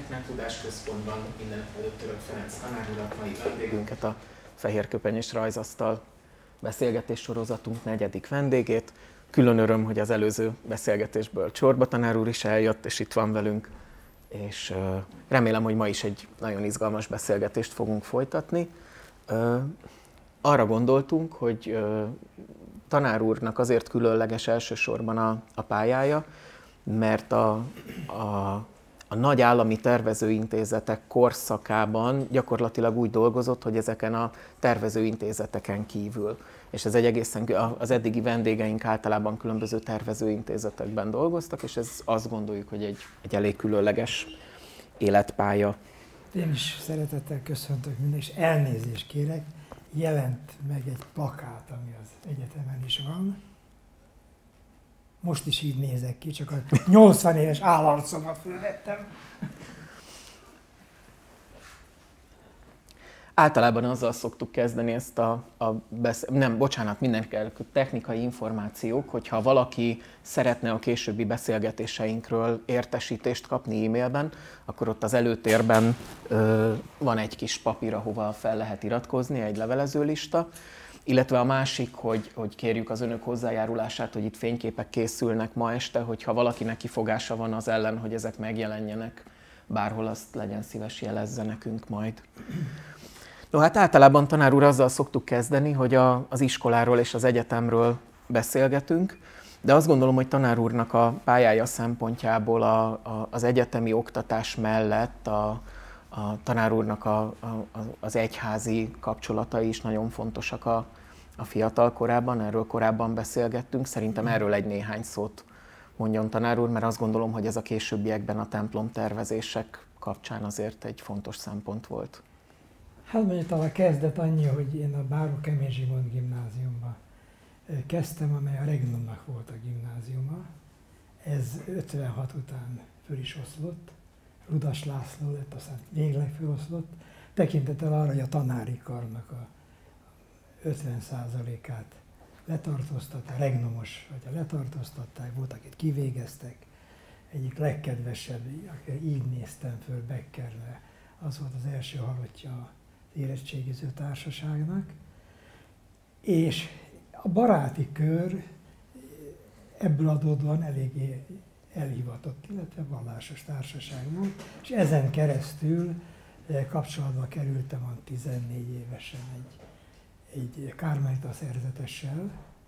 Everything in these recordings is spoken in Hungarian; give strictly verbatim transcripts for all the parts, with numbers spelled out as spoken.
Önöknek Tudásközpontban mindenek előtt Török Ferenc tanár urat, mai vendégünket, a Fehérköpenyes Rajzasztal beszélgetés sorozatunk negyedik vendégét. Külön öröm, hogy az előző beszélgetésből Csorba tanár úr is eljött, és itt van velünk, és remélem, hogy ma is egy nagyon izgalmas beszélgetést fogunk folytatni. Arra gondoltunk, hogy tanár úrnak azért különleges elsősorban a, a pályája, mert a, a, a nagy állami tervezőintézetek korszakában gyakorlatilag úgy dolgozott, hogy ezeken a tervezőintézeteken kívül, és ez egy egészen, az eddigi vendégeink általában különböző tervezőintézetekben dolgoztak, és ez azt gondoljuk, hogy egy, egy elég különleges életpálya. Én is szeretettel köszöntök mindenkit, és elnézést kérek, jelent meg egy plakát, ami az egyetemen is van. Most is így nézek ki, csak a nyolcvan éves állarcomat fölvettem. Általában azzal szoktuk kezdeni ezt a, a besz... nem, bocsánat, mindenkinek technikai információk, hogyha valaki szeretne a későbbi beszélgetéseinkről értesítést kapni e-mailben, akkor ott az előtérben ö, van egy kis papír, ahova fel lehet iratkozni, egy levelezőlista, illetve a másik, hogy, hogy kérjük az önök hozzájárulását, hogy itt fényképek készülnek ma este, hogyha valakinek kifogása van az ellen, hogy ezek megjelenjenek bárhol, azt legyen szíves, jelezze nekünk majd. No, hát általában, tanár úr, azzal szoktuk kezdeni, hogy a, az iskoláról és az egyetemről beszélgetünk, de azt gondolom, hogy tanár úrnak a pályája szempontjából a, a, az egyetemi oktatás mellett a, a tanár úrnak a, a, az egyházi kapcsolatai is nagyon fontosak a, a fiatal korában, erről korábban beszélgettünk. Szerintem erről egy néhány szót mondjon tanár úr, mert azt gondolom, hogy ez a későbbiekben a templom tervezések kapcsán azért egy fontos szempont volt. Hát mondjuk talán a kezdet annyi, hogy én a Báró Kemény Zsigmond gimnáziumban kezdtem, amely a Regnumnak volt a gimnáziuma. Ez ötvenhat után föl is oszlott. Rudas László lett, aztán végleg föloszlott. Tekintettel arra, hogy a tanári karnak a ötven százalékát letartóztatták, Regnumos, hogyha letartóztatták, volt, akit kivégeztek. Egyik legkedvesebb, akire így néztem föl, Beckerre, az volt az első halottja érettségiző társaságnak, és a baráti kör ebből adódóan eléggé elhivatott, illetve vallásos társaság volt, és ezen keresztül kapcsolatba kerültem a tizennégy évesen egy, egy kármelita szerzetessel,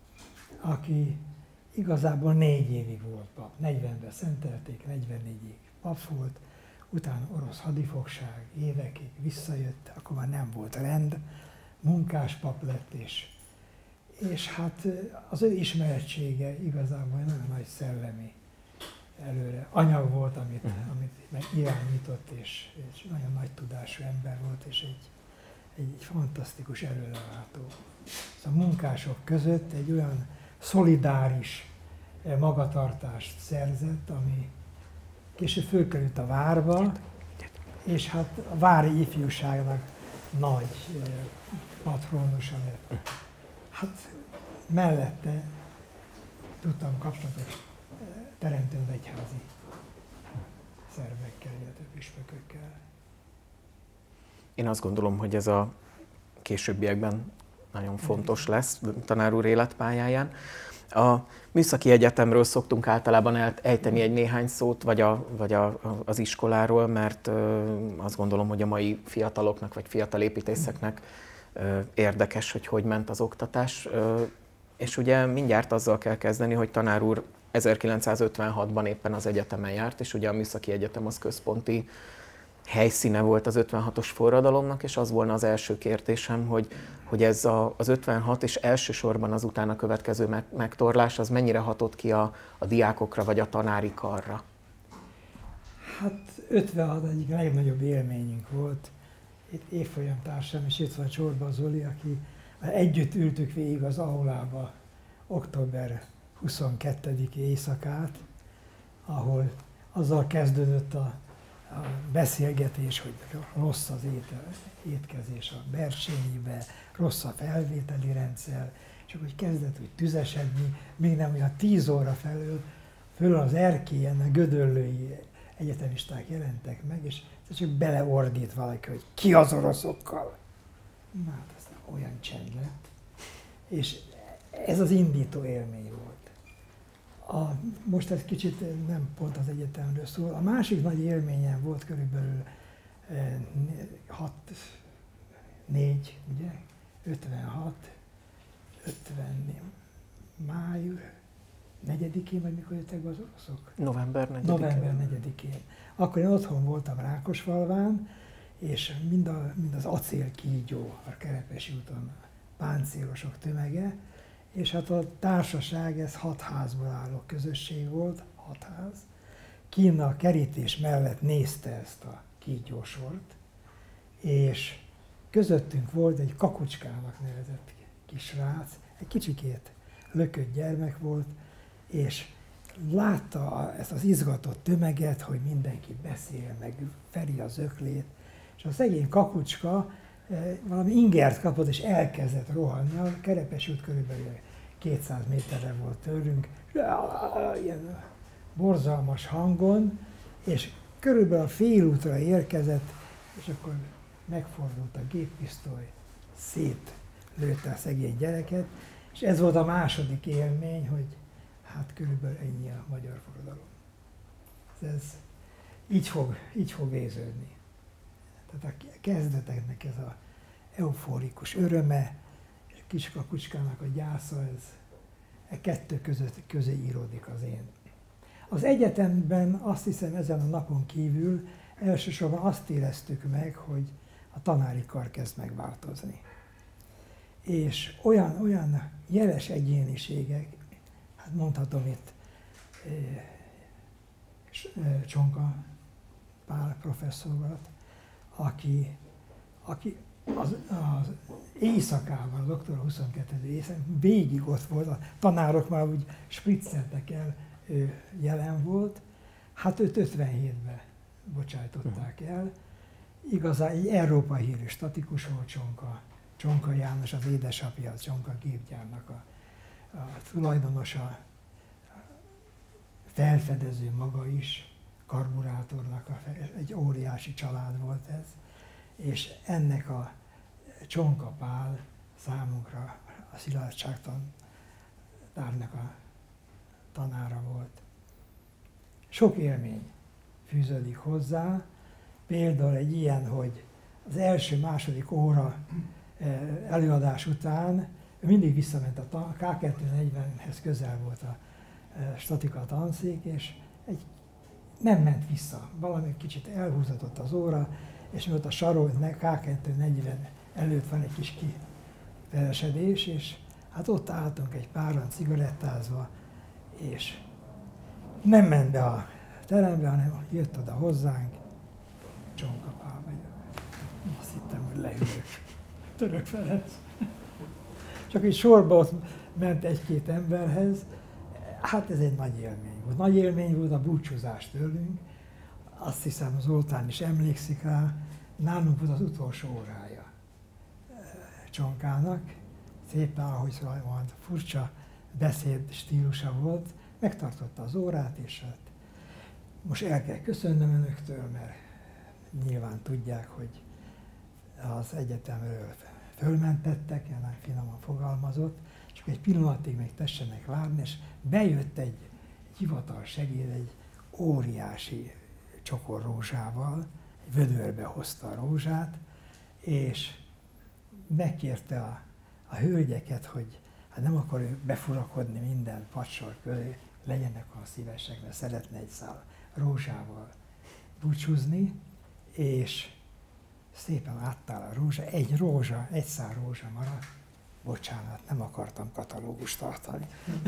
aki igazából négy évig volt pap, negyvenben szentelték, negyvennégyig pap volt, utána orosz hadifogság, évekig visszajött, akkor már nem volt rend, munkáspap lett, és, és hát az ő ismerettsége igazából nagyon nagy szellemi előre anyag volt, amit, uh-huh. amit meg irányított, és, és nagyon nagy tudású ember volt, és egy, egy, egy fantasztikus előrelátó. Szóval a munkások között egy olyan szolidáris magatartást szerzett, ami később fölkerült a várba, és hát a vári ifjúságnak nagy patronusa lett. Hát mellette tudtam kapcsolatot teremteni az egyházi szervekkel, illetve püspökökkel. Én azt gondolom, hogy ez a későbbiekben nagyon fontos lesz tanár úr életpályáján. A Műszaki Egyetemről szoktunk általában ejteni egy néhány szót, vagy, a, vagy a, az iskoláról, mert azt gondolom, hogy a mai fiataloknak, vagy fiatal építészeknek érdekes, hogy hogy ment az oktatás. És ugye mindjárt azzal kell kezdeni, hogy tanár úr ezerkilencszázötvenhatban éppen az egyetemen járt, és ugye a Műszaki Egyetem az központi helyszíne volt az ötvenhatos forradalomnak, és az volna az első kérdésem, hogy, hogy ez a, az ötvenhat és elsősorban az utána következő meg, megtorlás, az mennyire hatott ki a, a diákokra vagy a tanári karra? Hát ötvenhat egyik legnagyobb élményünk volt. Itt évfolyam társam, és itt van Csorba Zoli, aki együtt ültük végig az aulába október huszonkettedike éjszakát, ahol azzal kezdődött a a beszélgetés, hogy rossz az étel, étkezés a Bercsényibe, rossz a felvételi rendszer, és akkor kezdett úgy tüzesedni, még nem olyan tíz óra felől, föl az erkélyen a Gödöllői egyetemisták jelentek meg, és csak beleordít valaki, hogy ki az oroszokkal. Na hát aztán olyan csend lett. És ez az indító élmény volt. A, most ez kicsit nem pont az egyetemről szól. A másik nagy élményem volt körülbelül hat, négy, ugye, ötvenhat, ötven, május negyedikén, vagy mikor jöttek be az oroszok? November negyedikén. November negyedikén. Akkor én otthon voltam Rákosfalván, és mind, a, mind az acélkígyó a Kerepesi úton, páncélosok tömege, és hát a társaság, ez hat házból álló közösség volt, hat ház. Kín a kerítés mellett nézte ezt a kígyósort, és közöttünk volt egy Kakucskának nevezett kisrác, egy kicsikét lökött gyermek volt, és látta ezt az izgatott tömeget, hogy mindenki beszél, meg feri az öklét, és a szegény Kakucska valami ingert kapott, és elkezdett rohanni. A Kerepesi út körülbelül kétszáz méterre volt tőlünk, ilyen borzalmas hangon, és körülbelül a félútra érkezett, és akkor megfordult a géppisztoly, szétlőtte a szegény gyereket, és ez volt a második élmény, hogy hát körülbelül ennyi a magyar forradalom. Ez így fog, így fog végződni. Tehát a kezdeteknek ez az euforikus öröme, és a kis Kakucskának a gyásza, ez e kettő között, közé íródik az én. Az egyetemben azt hiszem ezen a napon kívül elsősorban azt éreztük meg, hogy a tanári kar kezd megváltozni. És olyan, olyan jeles egyéniségek, hát mondhatom itt Csonka Pál professzorat, aki, aki az, az éjszakában, az október huszonkettedike éjszakán végig ott volt, a tanárok már úgy spricceltek el, ő jelen volt, hát őt ötvenhétben bocsájtották el. Igazán egy Európa hírű statikus volt Csonka. Csonka János, az édesapja, az Csonka gépgyárnak a, a tulajdonosa, felfedező maga is, karburátornak a, egy óriási család volt ez, és ennek a Csonka Pál számunkra a szilárdságtantárnak a tanára volt. Sok élmény fűződik hozzá, például egy ilyen, hogy az első-második óra előadás után mindig visszament a ká kettőszáznegyvenhez közel volt a statika tanszék, és egy, nem ment vissza, valami kicsit elhúzatott az óra, és mióta a sarok ká kettőszáznegyven előtt van egy kis kiveresedés, és hát ott álltunk egy páran cigarettázva, és nem ment be a terembe, hanem jött oda hozzánk, Csonka Pál vagyok. Azt hittem, hogy leülök. Török Ferenc. Csak egy sorba ott ment egy-két emberhez. Hát ez egy nagy élmény volt. Nagy élmény volt a búcsúzás tőlünk. Azt hiszem, Zoltán is emlékszik rá. Nálunk volt az utolsó órája Csonkának. Szépen, ahogy van, furcsa beszéd stílusa volt. Megtartotta az órát, és hát most el kell köszönnöm önöktől, mert nyilván tudják, hogy az egyetemről fölmentettek, nem finoman fogalmazott, csak egy pillanatig még tessenek várni, és bejött egy, egy hivatal segéd, egy óriási csokor rózsával, egy vödörbe hozta a rózsát, és megkérte a, a hölgyeket, hogy hát nem akar ő befurakodni minden padsor közé, legyenek a szívesek, mert szeretne egy szál rózsával búcsúzni, és szépen áttál a rózsa, egy rózsa, egy szál rózsa maradt. Bocsánat, nem akartam katalógust tartani.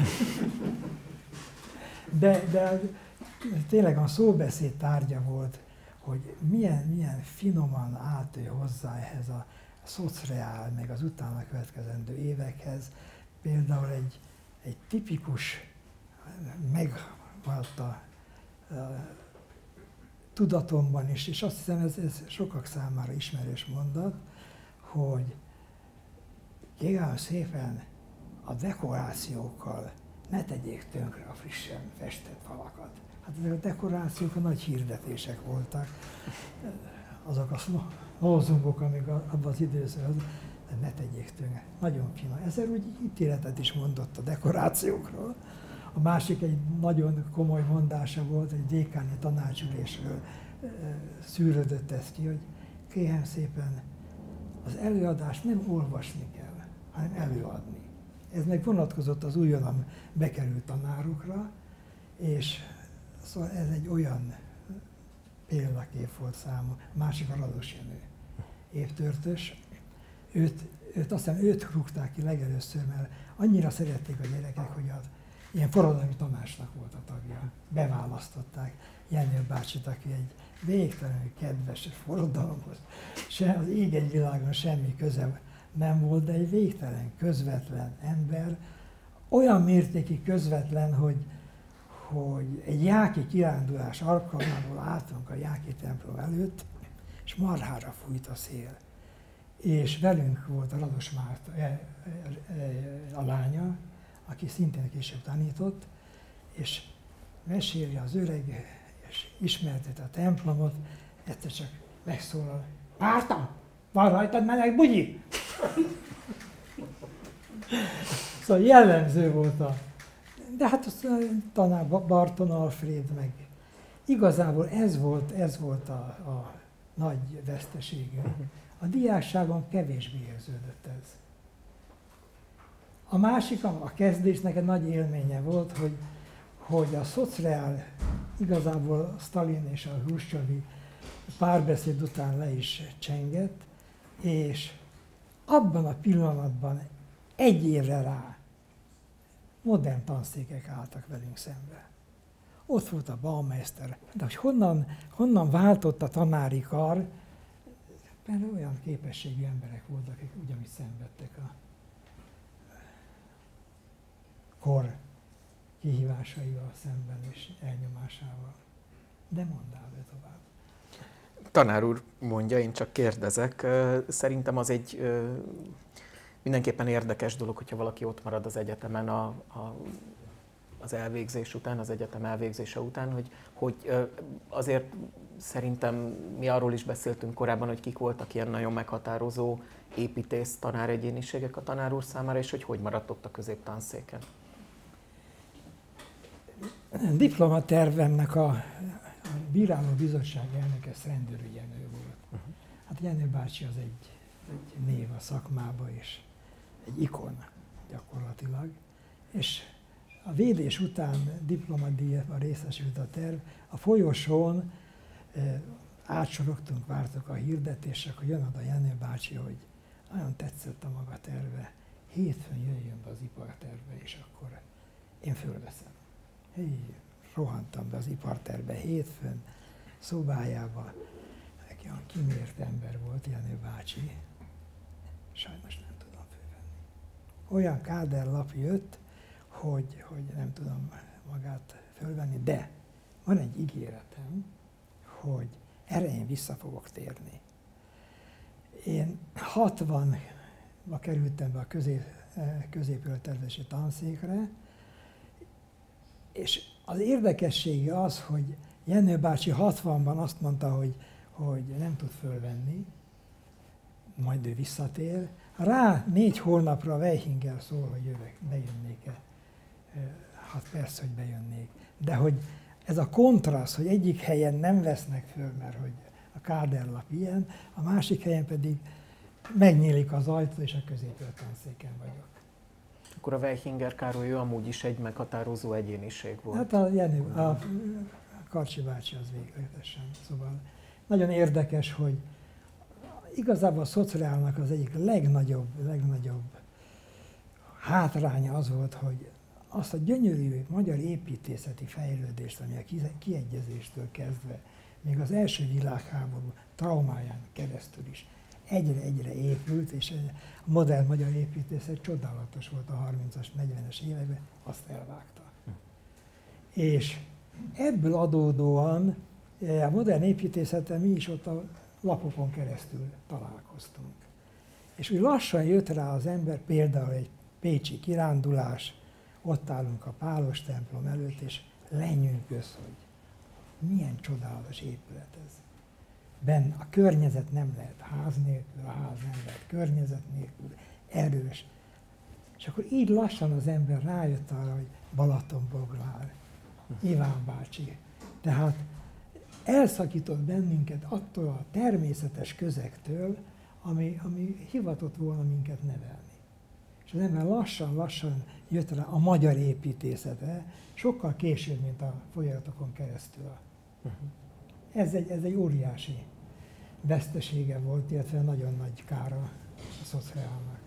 De, de tényleg a szóbeszéd tárgya volt, hogy milyen, milyen finoman állt ő hozzá ehhez a szocreál, meg az utána következendő évekhez. Például egy, egy tipikus, megvolt a, a tudatomban is, és azt hiszem ez, ez sokak számára ismerős mondat, hogy kérem szépen a dekorációkkal ne tegyék tönkre a frissen festett falakat. Hát ezek a dekorációk a nagy hirdetések voltak, azok a lózungok, amik abban az időszakban, de ne tegyék tönkre. Nagyon finom. Ezzel úgy ítéletet is mondott a dekorációkról. A másik egy nagyon komoly mondása volt, egy dékáni tanácsülésről szűrődött ez ki, hogy kérem szépen, az előadást nem olvasni kell, hanem előadni. Ez meg vonatkozott az újonnan bekerült tanárokra, és szóval ez egy olyan példakép volt számomra. Másik a Rados Jenő, évtörtös. Őt, őt azt hiszem őt rúgták ki legelőször, mert annyira szerették a gyerekek, hogy az ilyen forradalmi tanácsnak volt a tagja. Beválasztották Jenő bácsit, aki egy végtelenül kedves forradalomhoz. Se az ég egy világon semmi köze nem volt, de egy végtelen, közvetlen ember, olyan mértékig közvetlen, hogy, hogy egy jáki kirándulás alkalmából álltunk a jáki templom előtt, és marhára fújt a szél. És velünk volt a Rados Márta, a lánya, aki szintén később tanított, és meséli az öreg, és ismerteti a templomot, egyszer csak megszólal, Márta, van rajtad meleg bugyi? Szóval jellemző volt a... De hát az tanár Barton Alfréd meg. Igazából ez volt, ez volt a, a nagy veszteségünk. A diákságon kevésbé érződött ez. A másik, a kezdésnek egy nagy élménye volt, hogy, hogy a szociál igazából Sztalin és a Hruscsovi párbeszéd után le is csengett, és abban a pillanatban egy évre rá modern tanszékek álltak velünk szembe. Ott volt a Baumeister, de hogy honnan, honnan váltott a tanári kar, mert olyan képességű emberek voltak, akik ugyanúgy szenvedtek a kor kihívásaival szemben és elnyomásával. De mondd el tovább. Tanár úr mondja, én csak kérdezek. Szerintem az egy mindenképpen érdekes dolog, hogyha valaki ott marad az egyetemen a, a, az elvégzés után, az egyetem elvégzése után, hogy, hogy azért szerintem mi arról is beszéltünk korábban, hogy kik voltak ilyen nagyon meghatározó építész tanár egyéniségek a tanár úr számára, és hogy hogy maradt ott a középtanszéken. Diplomatervemnek a, a bíráló bizottság elnöke Szendőri Jenő volt. Uh-huh. Hát Jenő bácsi az egy, egy név a szakmába, és egy ikon gyakorlatilag. És a védés után diplomadíjban részesült a terv. A folyosón e, átsorogtunk, vártuk a hirdetések, hogy jön oda Jenő bácsi, hogy nagyon tetszett a maga terve. Hétfőn jöjjön be az iparterve, és akkor én fölveszem. Hé, rohantam be az iparterbe hétfőn, szobájába. Neki olyan kimért ember volt, Jenő bácsi. Sajnos nem tudom fölvenni. Olyan káderlap jött, hogy, hogy nem tudom magát fölvenni, de van egy ígéretem, hogy erre én vissza fogok térni. Én hatvanba kerültem be a közép, középülettervezési tanszékre, és az érdekessége az, hogy Jenő bácsi hatvanban azt mondta, hogy, hogy nem tud fölvenni, majd ő visszatér. Rá négy hónapra Weichinger szól, hogy jövök, bejönnék-e. Hát persze, hogy bejönnék. De hogy ez a kontraszt, hogy egyik helyen nem vesznek föl, mert hogy a káderlap ilyen, a másik helyen pedig megnyílik az ajtó, és a középülettanszéken vagyok. Akkor a Weichinger Károly, ő amúgy is egy meghatározó egyéniség volt. Hát a Jenő, a Karcsi bácsi az végletesen. Szóval nagyon érdekes, hogy igazából a szociálnak az egyik legnagyobb, legnagyobb hátránya az volt, hogy azt a gyönyörű magyar építészeti fejlődést, ami a kiegyezéstől kezdve, még az első világháború traumáján keresztül is egyre-egyre épült, és a modern magyar építészet csodálatos volt a harmincas, negyvenes években, azt elvágta. Hm. És ebből adódóan a modern építészettel mi is ott a lapokon keresztül találkoztunk. És úgy lassan jött rá az ember, például egy pécsi kirándulás, ott állunk a Pálos templom előtt, és lenyűgöz, hogy milyen csodálatos épület ez. Benne a környezet nem lehet ház nélkül, a ház nem lehet környezet nélkül, erős. És akkor így lassan az ember rájött arra, hogy Balatonboglár, Iván bácsi. Tehát elszakított bennünket attól a természetes közegtől, ami, ami hivatott volna minket nevelni. És az ember lassan-lassan jött rá a magyar építészete, sokkal később, mint a folyamatokon keresztül. Ez egy, ez egy óriási vesztesége volt, illetve nagyon nagy kára a szociálnak.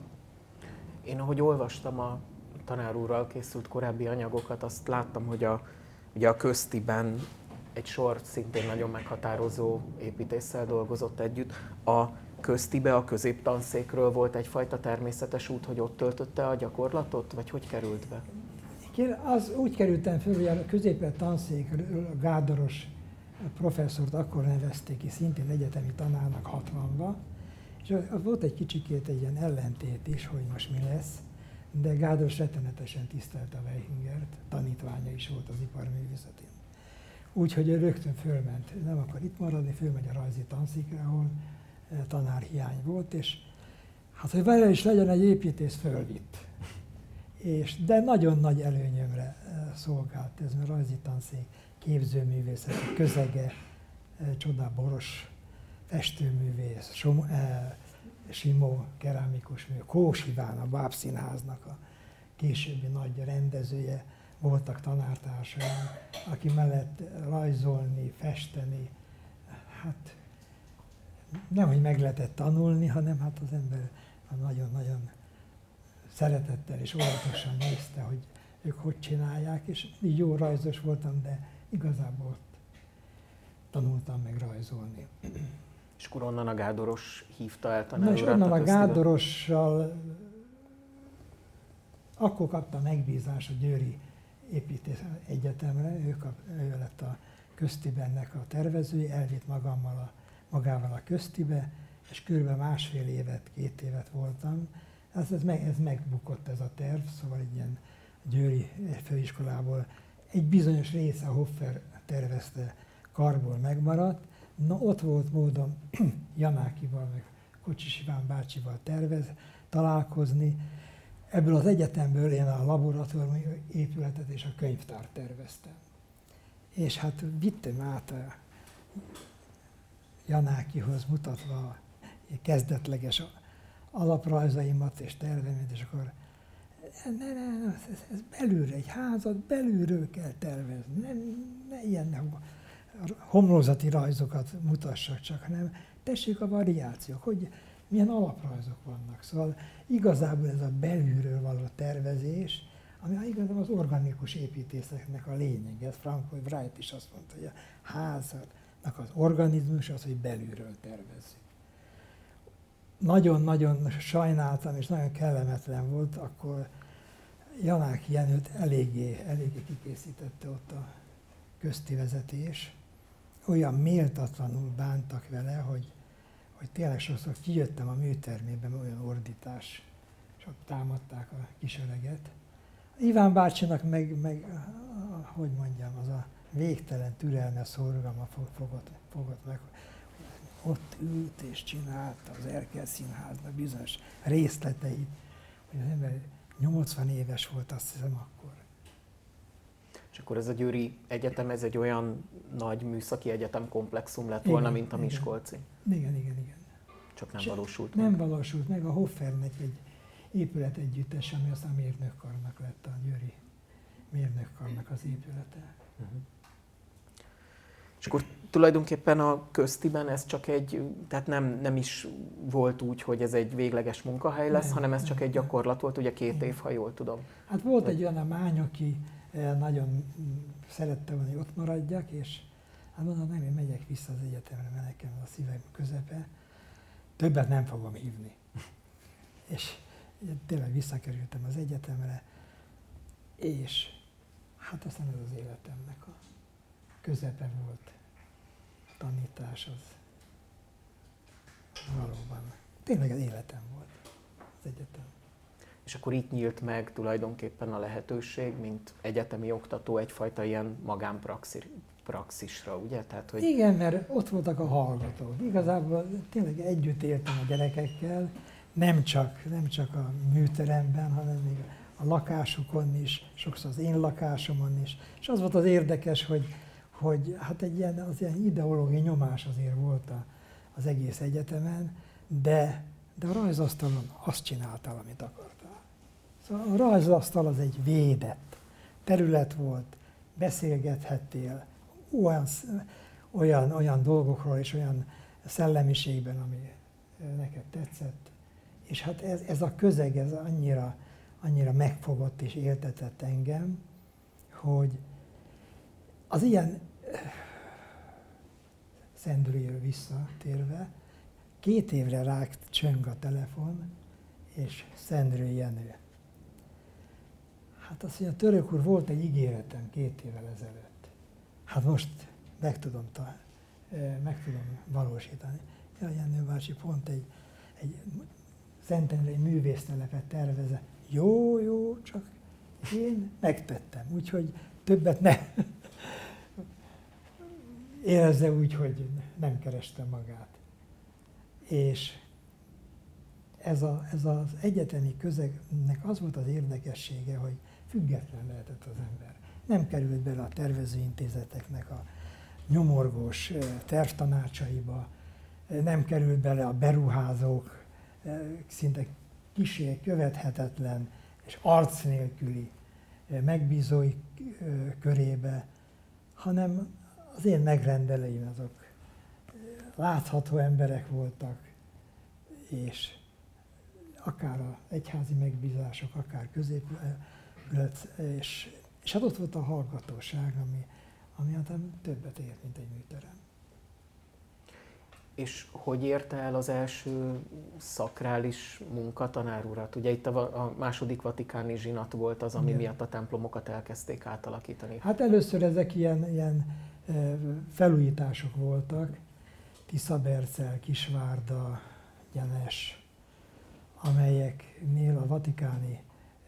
Én ahogy olvastam a tanár úrral készült korábbi anyagokat, azt láttam, hogy a, ugye a Köztiben egy sor szintén nagyon meghatározó építésszel dolgozott együtt. A Köztibe, a középtanszékről volt egyfajta természetes út, hogy ott töltötte a gyakorlatot, vagy hogy került be? Az úgy kerültem föl, hogy a középet tanszékről a Gádoros professzort akkor nevezték ki, szintén egyetemi tanárnak hatvanba, és az volt egy kicsikét egy ilyen ellentét is, hogy most mi lesz, de Gádoros rettenetesen tisztelte a Weihingert, tanítványa is volt az iparművészetén. Úgyhogy ő rögtön fölment, nem akar itt maradni, fölmegy a rajzi tanszékre, ahol tanárhiány volt, és hát, hogy vele is legyen egy építész, fölvitt. És, de nagyon nagy előnyömre szolgált ez, mert rajzi tanszék, képzőművészet, közege, csodás Boros festőművész, Som, eh, Simó kerámikus mű, Kós Iván, a Bábszínháznak a későbbi nagy rendezője, voltak tanártársaim, aki mellett rajzolni, festeni, hát nem, hogy meg lehetett tanulni, hanem hát az ember nagyon-nagyon szeretettel és óvatosan nézte, hogy ők hogy csinálják, és így jó rajzos voltam, de igazából ott tanultam meg rajzolni. És akkor onnan a Gádoros hívta el tanár urat? Na és onnan a Gádorossal akkor kapta megbízást a Győri Építész Egyetemre, ő, kap, ő lett a Köztibennek a tervezője, elvitt magammal a, magával a Köztibe, és kb. másfél évet, két évet voltam. Ez, ez, meg, ez megbukott ez a terv, szóval egy ilyen Győri főiskolából egy bizonyos része, a Hoffer tervezte, karból megmaradt. Na ott volt módom Janákival, meg Kocsis Iván bácsival tervez, találkozni. Ebből az egyetemből én a laboratórium épületet és a könyvtárt terveztem. És hát vittem át a Janákihoz mutatva a kezdetleges alaprajzaimat és terveimet, és akkor ne, ne, ne, ez, ez belülről, egy házat belülről kell tervezni, ne, ne ilyen homlokzati rajzokat mutassak csak, hanem tessék a variációk, hogy milyen alaprajzok vannak. Szóval igazából ez a belülről való tervezés, ami igazából az organikus építészeknek a lényeg. Ez Frank Lloyd Wright is azt mondta, hogy a háznak az organizmus az, hogy belülről tervezzük. Nagyon-nagyon sajnáltam, és nagyon kellemetlen volt, akkor Janáki Jenőt eléggé, eléggé kikészítette ott a közti vezetés. Olyan méltatlanul bántak vele, hogy, hogy tényleg sokszor kijöttem a műtermében, olyan ordítás, és ott támadták a kisöreget. Iván bácsinak meg, meg, hogy mondjam, az a végtelen türelme, szorgalma fogott, fogott meg. Ott ült és csinálta az Erkel Színháznak bizonyos részleteit, hogy az ember nyolcvan éves volt, azt hiszem akkor. És akkor ez a Győri Egyetem, ez egy olyan nagy műszaki egyetem komplexum lett volna, igen, mint a Miskolci? Igen, igen, igen. Csak nem S valósult nem meg? Nem valósult meg. A Hoffernek egy épület együttes, ami aztán mérnökkarnak lett, a Győri mérnökkarnak az épülete. Uh-huh. És akkor tulajdonképpen a Köztiben ez csak egy, tehát nem, nem is volt úgy, hogy ez egy végleges munkahely lesz, nem, hanem ez nem, csak egy gyakorlat volt, ugye két év, ha jól tudom. Hát volt egy olyan a mány, aki nagyon szerette volna, hogy ott maradjak, és hát mondom, nem, én megyek vissza az egyetemre, mert nekem a szívem közepe, többet nem fogom hívni. És tényleg visszakerültem az egyetemre, és hát aztán ez az életemnek a közepe volt. A tanítás az valóban, tényleg az életem volt az egyetem. És akkor itt nyílt meg tulajdonképpen a lehetőség, mint egyetemi oktató egyfajta ilyen magánpraxisra, ugye? Tehát, hogy... Igen, mert ott voltak a hallgatók. Igazából tényleg együtt éltem a gyerekekkel, nem csak, nem csak a műteremben, hanem még a lakásukon is, sokszor az én lakásomon is. És az volt az érdekes, hogy, hogy hát egy ilyen, az ilyen ideológiai nyomás azért volt a, az egész egyetemen, de, de a rajzasztalon azt csináltál, amit akartál. Szóval a rajzasztal az egy védett terület volt, beszélgethettél olyan, olyan, olyan dolgokról és olyan szellemiségben, ami neked tetszett. És hát ez, ez a közeg, ez annyira, annyira megfogott és éltetett engem, hogy az ilyen Szendrőjéről visszatérve, két évre rák csöng a telefon, és Szendrő Jenő. Hát azt mondja, Török úr, volt egy ígéretem két évvel ezelőtt. Hát most meg tudom, meg tudom valósítani. Ja, Jenő bácsi pont egy, egy Szentendrei művésztelepet tervezett. Jó, jó, csak én megtettem, úgyhogy többet ne érezze úgy, hogy nem kerestem magát. És ez, a, ez az egyetemi közegnek az volt az érdekessége, hogy független lehetett az ember. Nem került bele a tervezőintézeteknek a nyomorgós tervtanácsaiba, nem került bele a beruházók szinte kissé követhetetlen és arc nélküli megbízói körébe, hanem az én megrendelőim azok látható emberek voltak, és akár az egyházi megbízások, akár középület, és, és hát ott volt a hallgatóság, ami, ami hát többet ért, mint egy műterem. És hogy érte el az első szakrális munka tanárurat? Ugye itt a, a második vatikáni zsinat volt az, ami Igen. miatt a templomokat elkezdték átalakítani. Hát először ezek ilyen, ilyen felújítások voltak, Tiszabercel, Kisvárda, Gyenes, amelyeknél a vatikáni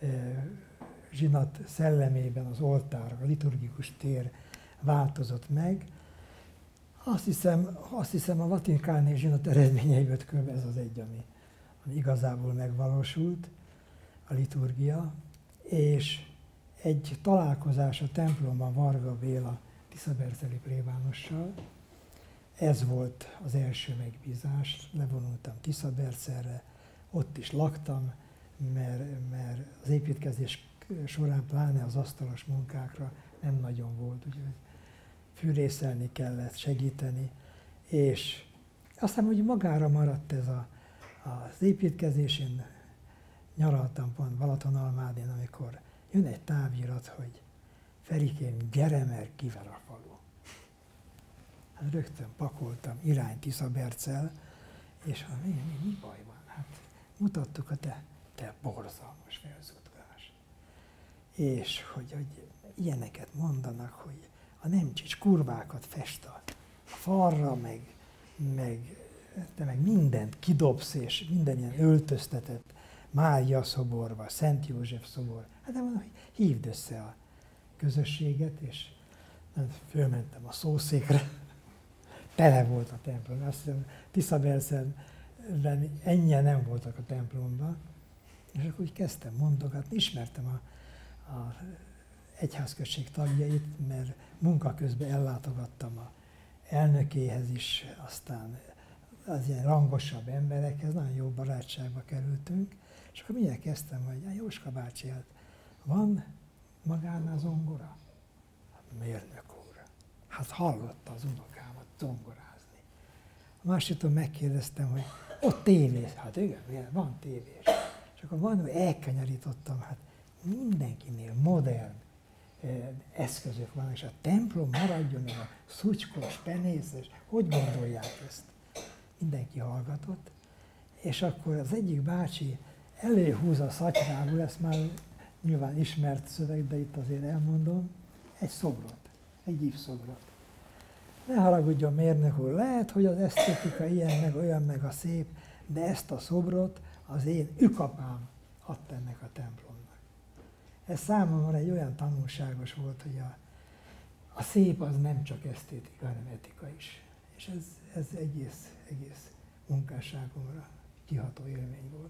zsinat szellemében az oltár, a liturgikus tér változott meg. Azt hiszem, azt hiszem a vatikáni zsinat eredményeiből kb. Ez az egy, ami, ami igazából megvalósult, a liturgia, és egy találkozás a templomban Varga Béla tiszaberceli plébánossal, ez volt az első megbízás, levonultam Tiszabercelre, ott is laktam, mert, mert az építkezés során, pláne az asztalos munkákra nem nagyon volt, úgyhogy fűrészelni kellett, segíteni, és aztán úgy magára maradt ez a, az építkezés. Én nyaraltam pont Balatonalmádén, amikor jön egy távirat, hogy Ferikém, gyere, mert kiver a falu. Hát rögtön pakoltam irány Tiszabercel, és mi, mi, mi baj van? Hát mutattuk a te, te borzalmas felzúdulás. És hogy, hogy ilyeneket mondanak, hogy a Nemcsics kurvákat fest a falra, meg, meg, te meg mindent kidobsz, és minden ilyen öltöztetett Mária szobor, vagy Szent József szobor. Hát de mondom, hogy hívd össze a közösséget, és fölmentem a szószékre. Tele volt a templom. Azt hiszem, Tiszabercelben ennyien nem voltak a templomban. És akkor úgy kezdtem mondogatni, ismertem a, a egyházközség tagjait, mert munka közben ellátogattam a elnökéhez is, aztán az ilyen rangosabb emberekhez, nagyon jó barátságba kerültünk, és akkor mindjárt kezdtem, hogy Jóska bácsi, hát van magánál zongora? Hát mérnök úr, hát hallotta az unokámat zongorázni. A másiktól megkérdeztem, hogy ott tévés, hát igen, van tévés. És akkor van, hogy elkanyarítottam, hát mindenkinél modern eszközök vannak, és a templom maradjon ez a szucskos, penészes, hogy gondolják ezt? Mindenki hallgatott, és akkor az egyik bácsi előhúz a szatyrából, ezt már nyilván ismert szöveg, de itt azért elmondom, egy szobrot, egy ívszobrot. Ne haragudjon, mérnök úr, lehet, hogy az esztétika ilyen, meg olyan, meg a szép, de ezt a szobrot az én ükapám adta ennek a templomnak. Ez számomra egy olyan tanulságos volt, hogy a, a szép az nem csak esztétika, hanem etika is. És ez, ez egész, egész munkásságomra kiható élmény volt.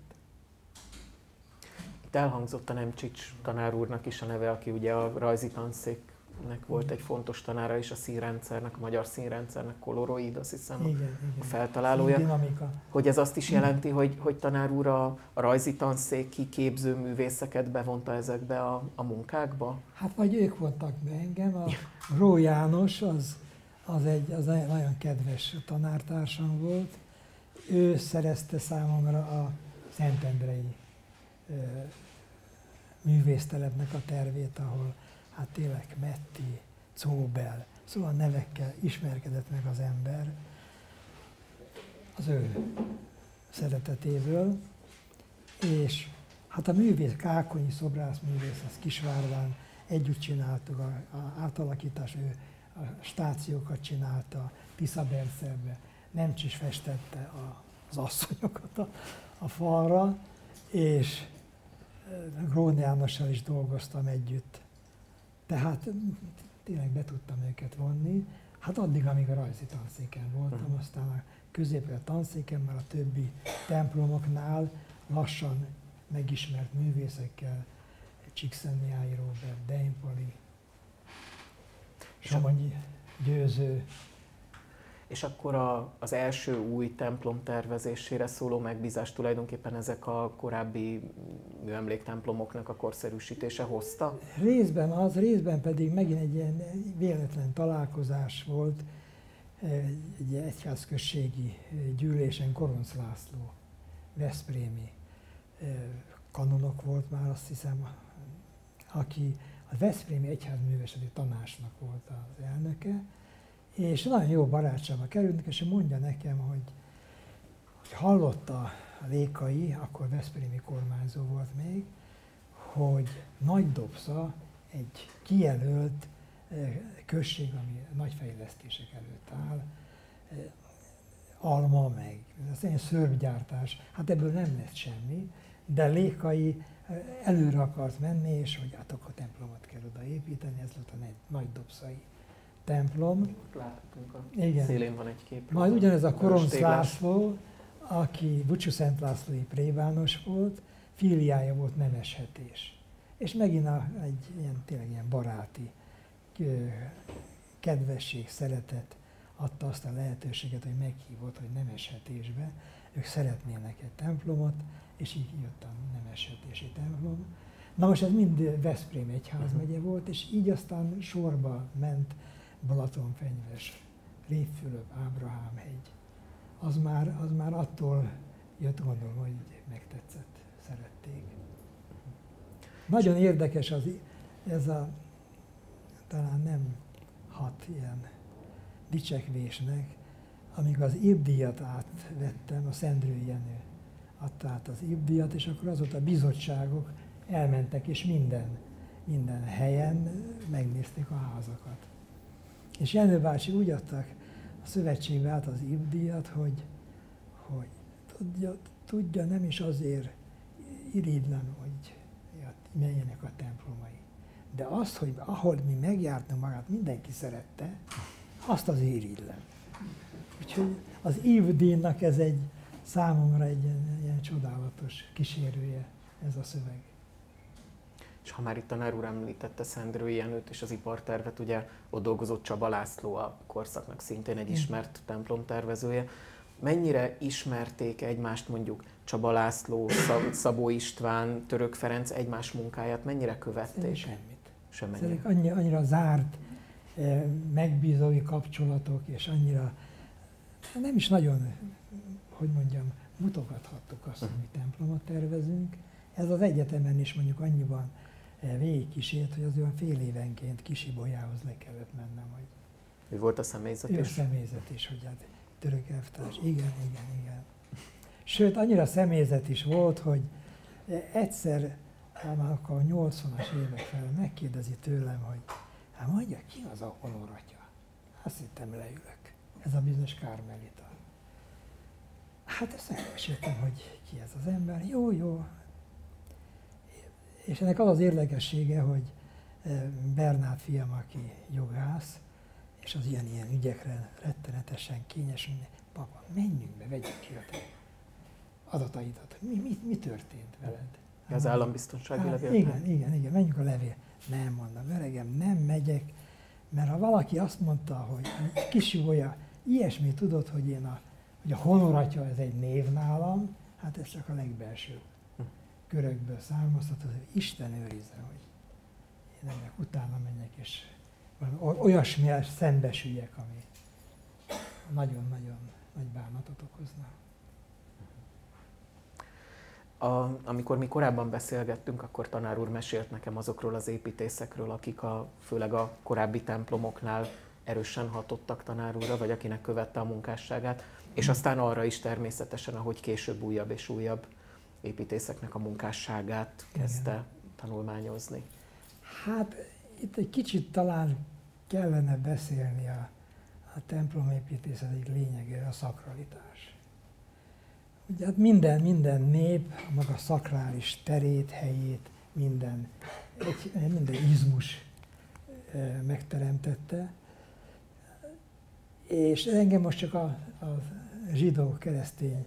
Itt elhangzott a Nemcsics tanár úrnak is a neve, aki ugye a rajzi tanszéknek volt egy fontos tanára, és a színrendszernek, a magyar színrendszernek, Koloroid, azt hiszem, igen, igen. a feltalálója. Dinamika. Hogy ez azt is jelenti, hogy, hogy tanár úr a, a rajzi tanszéki képzőművészeket bevonta ezekbe a, a munkákba? Hát vagy ők vontak be engem, a Ró János az, az egy az nagyon kedves tanártársam volt. Ő szerezte számomra a Szentendrei művésztelepnek a tervét, ahol hát tényleg Metti, Czóbel, szóval nevekkel ismerkedett meg az ember az ő szeretetéből, és hát a művész, Kákonyi szobrász művész, az Kisvárván együtt csináltuk a, a átalakítás, ő a stációkat csinálta, Tiszabercerbe, Nemcsics festette a, az asszonyokat a, a falra, és Grón Jánossal is dolgoztam együtt. Tehát tényleg be tudtam őket vonni. Hát addig, amíg a rajzi tanszéken voltam, aztán a középre tanszéken, már a többi templomoknál lassan megismert művészekkel, Csíkszentmihalyi Róbert, Deimpoli, Somonyi Győző. És akkor a, az első új templom tervezésére szóló megbízást tulajdonképpen ezek a korábbi műemléktemplomoknak a korszerűsítése hozta? Részben az, részben pedig megint egy ilyen véletlen találkozás volt egy egyházközségi gyűlésen. Koronc László, veszprémi kanonok volt már, azt hiszem, aki a veszprémi egyházművészeti tanácsnak volt az elnöke, és nagyon jó barátságba kerültünk, és ő mondja nekem, hogy, hogy hallotta a Lékai, akkor veszprémi kormányzó volt még, hogy Nagydobsza egy kijelölt község, ami nagy fejlesztések előtt áll, alma meg, az ilyen szörvgyártás, hát ebből nem lett semmi, de Lékai előre akart menni, és hogy hát akkor templomot kell oda építeni, ez lett a nagydobszai templom. Ott láthatunk a igen. Szélén van egy kép. Majd ugyanez a Koronc László, aki Bucsú-Szent Lászlói plébános volt, filiája volt Nemeshetés. És megint a, egy ilyen, tényleg ilyen baráti kedvesség, szeretet adta azt a lehetőséget, hogy meghívott, hogy Nemeshetésbe ők szeretnének egy templomot, és így jött a Nemeshetési templom. Na most ez mind Veszprém egyházmegye volt, és így aztán sorba ment Balatonfenyves, Révfülöp, Ábrahám-hegy. Az már, az már attól jött, gondolom, hogy megtetszett, szerették. Nagyon érdekes az, ez a, talán nem hat ilyen dicsekvésnek, amíg az évdíjat átvettem, a Szendrői Jenő adta át az évdíjat, és akkor azóta a bizottságok elmentek, és minden, minden helyen megnézték a házakat. És Jenő bácsi úgy adtak a szövetségbe át az évdíjat, hogy, hogy tudja, tudja, nem is azért irigylem, hogy menjenek a templomai. De azt, hogy ahol mi megjártunk magát, mindenki szerette, azt az irigylem. Úgyhogy az évdíjnak ez egy számomra egy ilyen, ilyen csodálatos kísérője, ez a szöveg. És ha már itt tanár úr említette Szendrői Jenőt és az ipartervet, ugye ott dolgozott Csaba László, a korszaknak szintén egy ismert templomtervezője. Mennyire ismerték egymást mondjuk Csaba László, Szabó István, Török Ferenc egymás munkáját, mennyire követték? Semmit. Semmennyire. Annyira, annyira zárt, megbízói kapcsolatok, és annyira nem is nagyon, hogy mondjam, mutogathattuk azt, hogy mi templomot tervezünk. Ez az egyetemen is mondjuk annyiban végigkísért, hogy az olyan fél évenként Kisibolyához le kellett mennem, hogy Ő volt a személyzet ő a is? személyzet is, hogy hát török elvtárs, igen, igen, igen. Sőt, annyira személyzet is volt, hogy egyszer, már akkor a nyolcvanas évek felé megkérdezi tőlem, hogy hát mondja, ki az a honoratja? Azt hittem, leülök. Ez a bizonyos Kármelita. Hát ezt elmeséltem, hogy ki ez az ember. Jó, jó. És ennek az az érdekessége, hogy Bernát fiam, aki jogász, és az ilyen-ilyen ügyekre rettenetesen kényes, hogy papa, menjünk be, vegyük ki a te adataidat. Mi, mi, mi történt veled? Az állambiztonsági levél? Igen, igen, igen, menjünk a levél. Nem, mondom, öregem, nem megyek, mert ha valaki azt mondta, hogy kisjúbolya, ilyesmi tudod, hogy én a, hogy a honoratja ez egy név nálam, hát ez csak a legbelső körökből származhat, hogy Isten őrizze, hogy én ennek utána menjek, és olyasmivel szembesüljek, ami nagyon-nagyon nagy bánatot okozna. A, amikor mi korábban beszélgettünk, akkor tanár úr mesélt nekem azokról az építészekről, akik a, főleg a korábbi templomoknál erősen hatottak tanár úrra, vagy akinek követte a munkásságát, és aztán arra is természetesen, ahogy később újabb és újabb építészeknek a munkásságát kezdte igen. tanulmányozni. Hát itt egy kicsit talán kellene beszélni a, a templomépítészet egyik lényegéről, a szakralitás. Ugye hát minden, minden nép a maga szakrális terét, helyét, minden, egy, minden izmus e, megteremtette. És engem most csak a, a zsidó-keresztény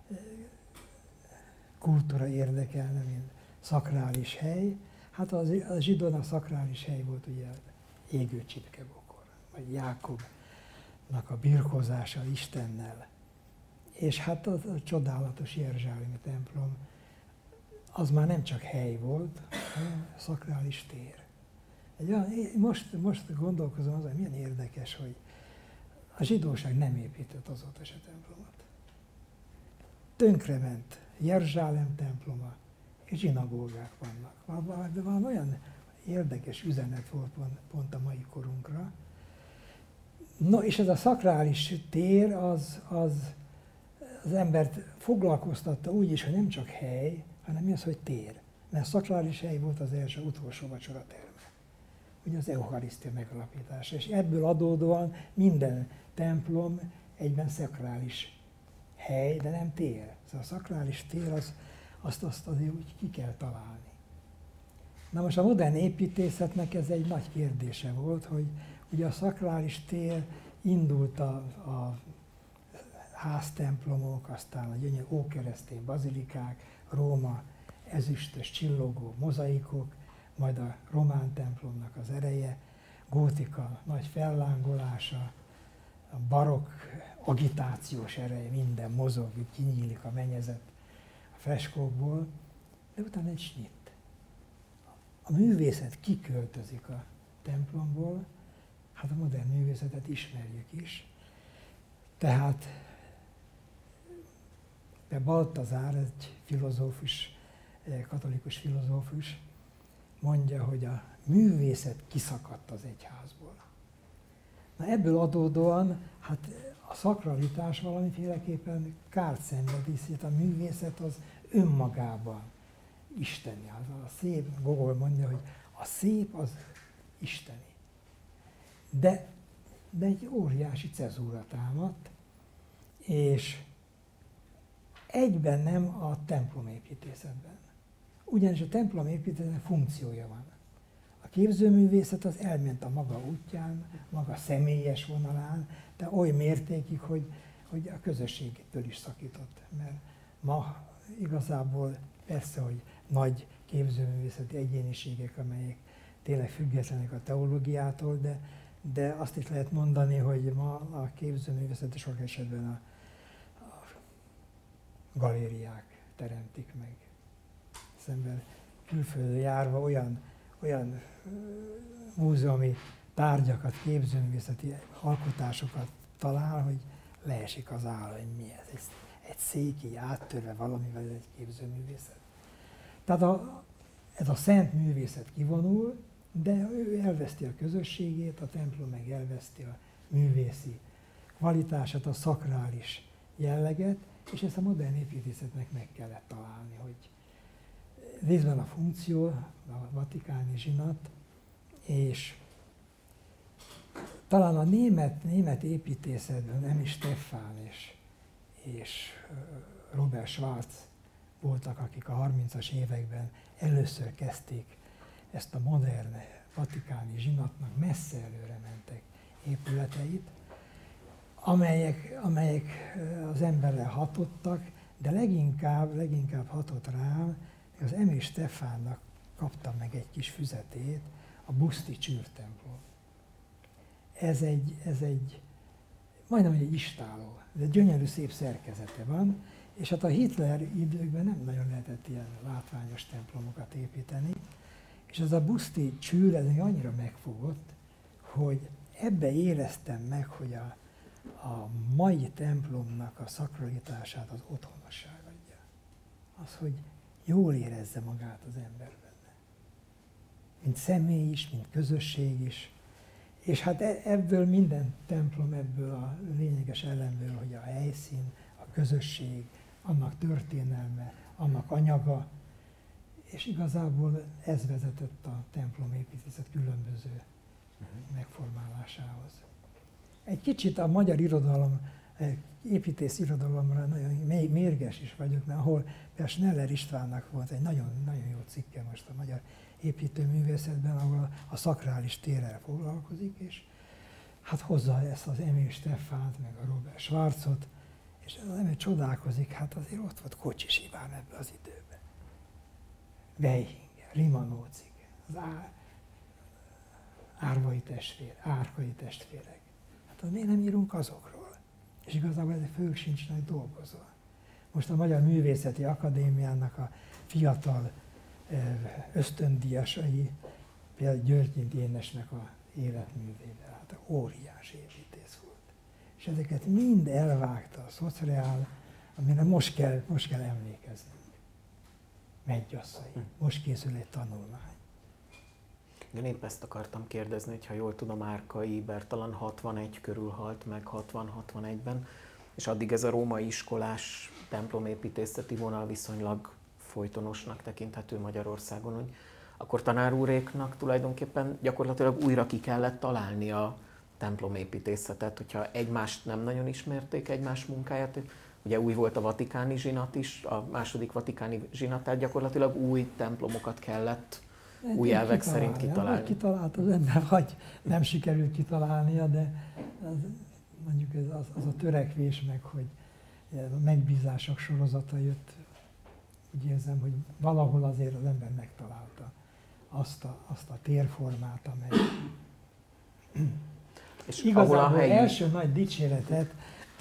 kultúra érdekelne, mint szakrális hely. Hát az, a zsidónak szakrális hely volt ugye égő csipkebokor, vagy Jákobnak a birkózása Istennel. És hát az a csodálatos Jeruzsálemi templom, az már nem csak hely volt, hanem szakrális tér. Egy olyan, most, most gondolkozom azon, milyen érdekes, hogy a zsidóság nem épített azóta se templomot. Tönkrement Jeruzsálem temploma, és zsinagógák vannak. Van, van olyan érdekes üzenet volt pont, pont a mai korunkra. No, és ez a szakrális tér az, az az embert foglalkoztatta úgy is, hogy nem csak hely, hanem mi az, hogy tér. Mert szakrális hely volt az első utolsó vacsora terme. Ugye az eucharisztia megalapítása. És ebből adódóan minden templom egyben szakrális hely, de nem tér. Szóval a szakrális tér az, azt, azt azért úgy ki kell találni. Na most a modern építészetnek ez egy nagy kérdése volt, hogy ugye a szakrális tér indult a, a háztemplomok, aztán a gyönyörű ókeresztény bazilikák, Róma, ezüstös csillogó mozaikok, majd a román templomnak az ereje, gótika nagy fellángolása, a barokk agitációs ereje, minden mozog, így kinyílik a mennyezet a freskókból, de utána egy snitt. A művészet kiköltözik a templomból, hát a modern művészetet ismerjük is, tehát de Baltazár, egy filozófus, katolikus filozófus, mondja, hogy a művészet kiszakadt az egyházból. Na ebből adódóan, hát a szakralitás valamiféleképpen kárt szenved, hisz a művészet az önmagában isteni. Az a szép, Gogol mondja, hogy a szép az isteni. De, de egy óriási cezúra támadt, és egyben nem a templomépítészetben. Ugyanis a templomépítészetben funkciója van. A képzőművészet az elment a maga útján, maga személyes vonalán, de oly mértékig, hogy, hogy a közösségtől is szakított. Mert ma igazából persze, hogy nagy képzőművészeti egyéniségek, amelyek tényleg függetlenek a teológiától, de, de azt is lehet mondani, hogy ma a képzőművészet sok esetben a galériák teremtik meg. Szemben külföldön járva olyan, olyan múzeumi tárgyakat, képzőművészeti alkotásokat talál, hogy leesik az áll, hogy mi ez. Egy, egy szék így áttörve valamivel, ez egy képzőművészet. Tehát a, ez a szent művészet kivonul, de ő elveszti a közösségét, a templom meg elveszti a művészi kvalitását, a szakrális jelleget, és ezt a modern építészetnek meg kellett találni, hogy részben a funkció, a vatikáni zsinat, és talán a német, német építészetben nem is Steffán és, és Robert Schwarz voltak, akik a harmincas években először kezdték ezt a modern vatikáni zsinatnak messze előre mentek épületeit, amelyek, amelyek az emberre hatottak, de leginkább, leginkább hatott rám, az Emés Stefánnak kaptam meg egy kis füzetét, a Buszti Csűrtemplom. Ez egy, ez egy, majdnem egy istálló, de gyönyörű szép szerkezete van, és hát a Hitler időkben nem nagyon lehetett ilyen látványos templomokat építeni, és ez a Buszti Csűr, ez annyira megfogott, hogy ebbe éreztem meg, hogy a, a mai templomnak a szakralitását az otthonosság adja. Az, hogy jól érezze magát az ember benne. Mint személy is, mint közösség is. És hát ebből minden templom, ebből a lényeges elemből, hogy a helyszín, a közösség, annak történelme, annak anyaga, és igazából ez vezetett a templomépítészet különböző megformálásához. Egy kicsit a magyar irodalom, építész irodalomra nagyon mérges is vagyok, mert ahol például Schneller Istvánnak volt egy nagyon, nagyon jó cikke most a magyar építőművészetben, ahol a szakrális térrel foglalkozik, és hát hozza ezt az Emil Stefánt, meg a Robert Schwarzot, és az ember csodálkozik, hát azért ott volt Kocsis Iván ebben az időben. Weihinger, Rimanócig, az Á, Árvai testvér, Árkai testvérek. Hát az miért nem írunk azokról? És igazából ezek föl sincsnek dolgozva. Most a Magyar Művészeti Akadémiának a fiatal ösztöndíjasai, például Györgyi Dénesnek a életművével, hát óriási építész volt. És ezeket mind elvágta a szociál, amire most kell, most kell emlékeznünk. Megyasszai. Most készül egy tanulmány. Igen, épp ezt akartam kérdezni, hogy ha jól tudom, Árkai Bertalan hatvanegy körül halt meg, hatvan-hatvanegyben, és addig ez a római iskolás templomépítészeti vonal viszonylag folytonosnak tekinthető Magyarországon, hogy akkor tanár úréknak tulajdonképpen gyakorlatilag újra ki kellett találni a templomépítészetet, hogyha egymást nem nagyon ismerték, egymás munkáját. Ugye új volt a vatikáni zsinat is, a második vatikáni zsinatát gyakorlatilag új templomokat kellett új elvek szerint kitalálni. Vagy kitalált az ember, vagy nem sikerült kitalálnia, de az, mondjuk ez az, az a törekvés meg, hogy a megbízások sorozata jött, úgy érzem, hogy valahol azért az ember megtalálta azt a, azt a térformát, amely és igazából helyi... első nagy dicséretet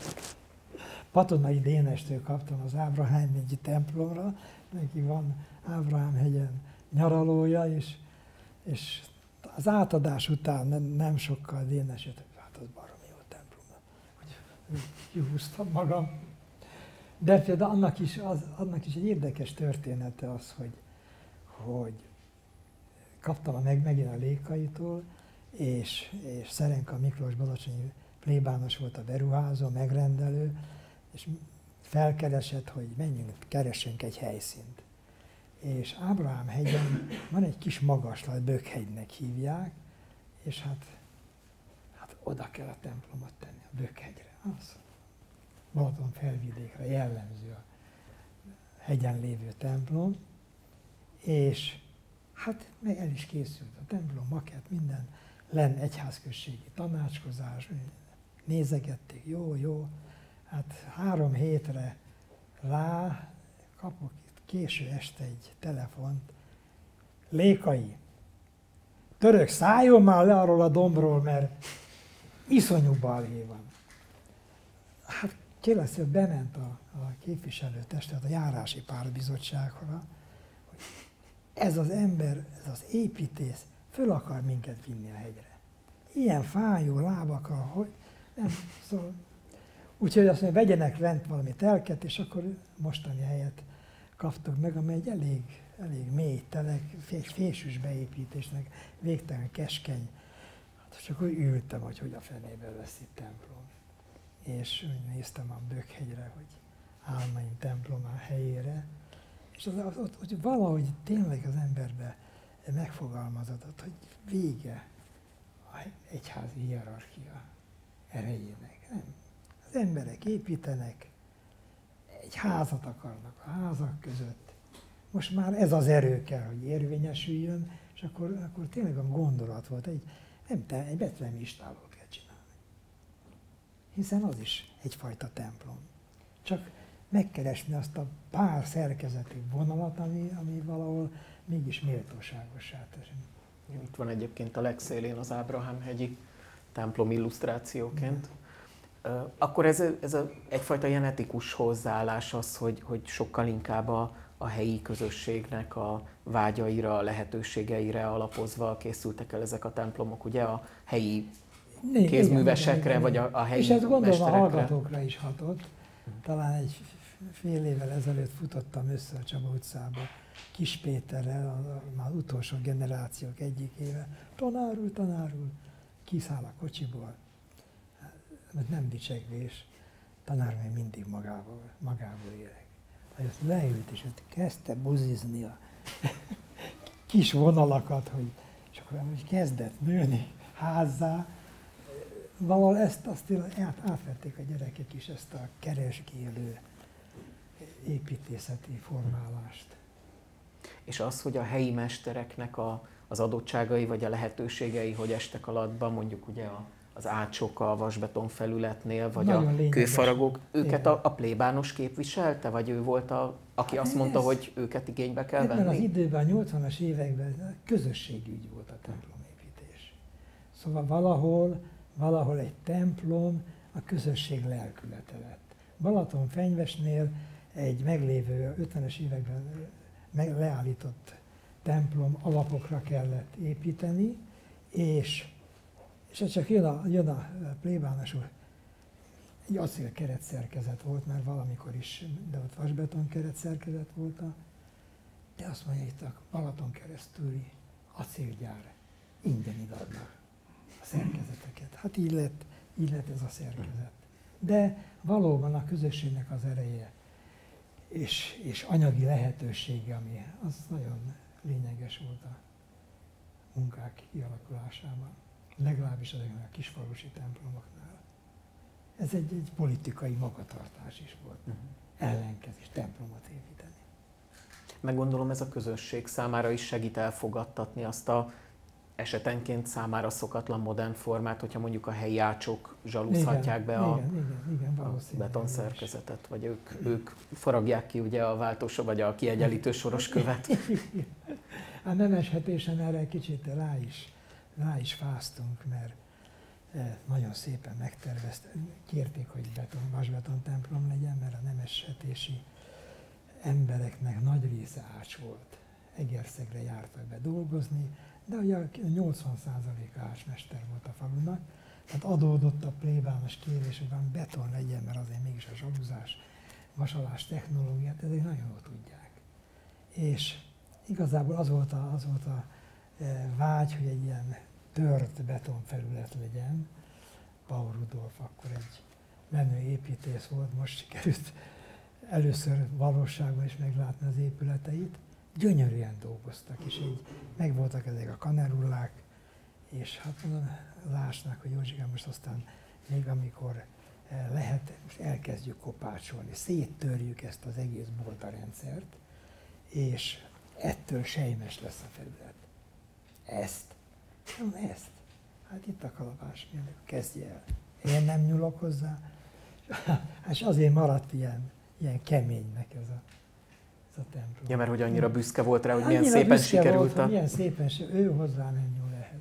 Patonai Dénestől kaptam az Ábrahám hegyi templomra, neki van Ábrahám hegyen nyaralója, és, és az átadás után nem, nem sokkal Dénes jött, hát az baromi jó templom, hogy kihúztam magam. De például annak is, az, annak is egy érdekes története az, hogy, hogy kaptam a meg, megint a Lékaitól, és, és Szerenka Miklós balacsonyi plébános volt a beruházó, megrendelő, és felkeresett, hogy menjünk, keressünk egy helyszínt. És Ábrahám hegyen van egy kis magaslat, Bökhegynek hívják, és hát, hát oda kell a templomot tenni, a Bökhegyre. Az Balaton felvidékre jellemző a hegyen lévő templom, és hát meg el is készült a templom, makett, minden, len egyházközségi tanácskozás, nézegették, jó, jó, hát három hétre rá kapok itt késő este egy telefont, Lékai, török, szálljon már le arról a dombról, mert iszonyú balhé van. Hát kérlek, hogy bement a, a képviselőtestület a járási pártbizottságra, hogy ez az ember, ez az építész föl akar minket vinni a hegyre. Ilyen fájó lábakkal, hogy nem, szóval. Úgyhogy azt mondja, vegyenek rend valami telket, és akkor mostani helyet kaptuk meg, amely egy elég, elég mély telek, fésűs beépítésnek, végtelen keskeny. Hát csak úgy ültem, hogy hogy a fenébe lesz itt templom. És úgy néztem a Bökhegyre, hogy álmaim templomá helyére, és az, az, ott, hogy valahogy tényleg az emberbe megfogalmazódott, hogy vége a egyházi hierarchia erejének. Nem. Az emberek építenek, egy házat akarnak a házak között. Most már ez az erő kell, hogy érvényesüljön, és akkor, akkor tényleg a gondolat volt, egy, nem te, egy betlehemi istállót kell csinálni. Hiszen az is egyfajta templom. Csak megkeresni azt a pár szerkezeti vonalat, ami, ami valahol mégis méltóságossá teszi. Itt van egyébként a legszélén az Ábrahám-hegyi templom illusztrációként. Mm. Akkor ez, ez a, egyfajta ilyen etikus hozzáállás az, hogy, hogy sokkal inkább a, a helyi közösségnek a vágyaira, a lehetőségeire alapozva készültek el ezek a templomok, ugye a helyi igen, kézművesekre, igen, vagy a, a helyi és ez gondolom mesterekre. A hallgatókra is hatott. Talán egy fél évvel ezelőtt futottam össze a Csaba utcába Kis Péterrel, már utolsó generációk egyikével. Tanár úr, tanár úr, kiszáll a kocsiból. Mert nem dicsegvés, tanár még mindig magából, magából élek. Azt leült, és ott kezdte buzizni a kis vonalakat, hogy, és akkor hogy kezdett nőni házzá. Valahol ezt azt át, átvették a gyerekek is, ezt a keresgélő építészeti formálást. És az, hogy a helyi mestereknek a, az adottságai vagy a lehetőségei, hogy estek alatba, mondjuk ugye a, az ácsok a vasbeton felületnél, vagy nagyon a lényeges. Kőfaragók, őket a, a plébános képviselte, vagy ő volt, a, aki hát azt mondta, ez, hogy őket igénybe kell venni? Ebben az időben, a nyolcvanas években közösségügy volt a templomépítés. Szóval valahol, valahol egy templom a közösség lelkülete lett. Balatonfenyvesnél egy meglévő ötvenes években leállított templom alapokra kellett építeni, és, és csak jön a, jön a plébánosok, egy acél keretszerkezet volt, mert valamikor is, de ott vasbeton keretszerkezet volt, a, de azt mondja, itt a Balaton keresztüli acélgyár ingyen idadnak a szerkezeteket. Hát így lett, így lett ez a szerkezet. De valóban a közösségnek az ereje és, és anyagi lehetősége, ami az nagyon lényeges volt a munkák kialakulásában, legalábbis ezeknek a kisfalusi templomoknál. Ez egy, egy politikai magatartás is volt, uh-huh. ellenkezés, templomot építeni. Meggondolom, ez a közösség számára is segít elfogadtatni azt a esetenként számára szokatlan modern formát, hogyha mondjuk a helyi ácsok zsalúzhatják be a, igen, igen, igen, a betonszerkezetet, vagy ők, ők faragják ki ugye a váltós, vagy a kiegyenlítő soros követ. A nemeshetésen erre kicsit rá is, rá is fáztunk, mert nagyon szépen megtervezte, kérték, hogy beton, vasbeton templom legyen, mert a nemeshetési embereknek nagy része ács volt. Egerszegre jártak be dolgozni, de ugye a nyolcvan százalék ácsmester volt a falunak, tehát adódott a plébános kérés, hogy van beton legyen, mert azért mégis a zsaluzás, vasalás technológiát, ezek nagyon jól tudják. És igazából az volt a, az volt a vágy, hogy egy ilyen tört betonfelület legyen. Paul Rudolf akkor egy menő építész volt, most sikerült először valóságban is meglátni az épületeit. Gyönyörűen dolgoztak, és így megvoltak ezek a kanerullák, és hát mondom, lásnak, hogy Józsikám, most aztán még amikor lehet, most elkezdjük kopácsolni, széttörjük ezt az egész boltarendszert, és ettől sejmes lesz a felület. Ezt? Nem, ezt. Hát itt a kalapás, kezdje el. Én nem nyúlok hozzá. És azért maradt ilyen, ilyen keménynek ez a a templom. Ja, mert hogy annyira büszke volt rá, hogy milyen annyira szépen sikerült volt, a... milyen szépen, ő hozzá nem nyúl ehhez.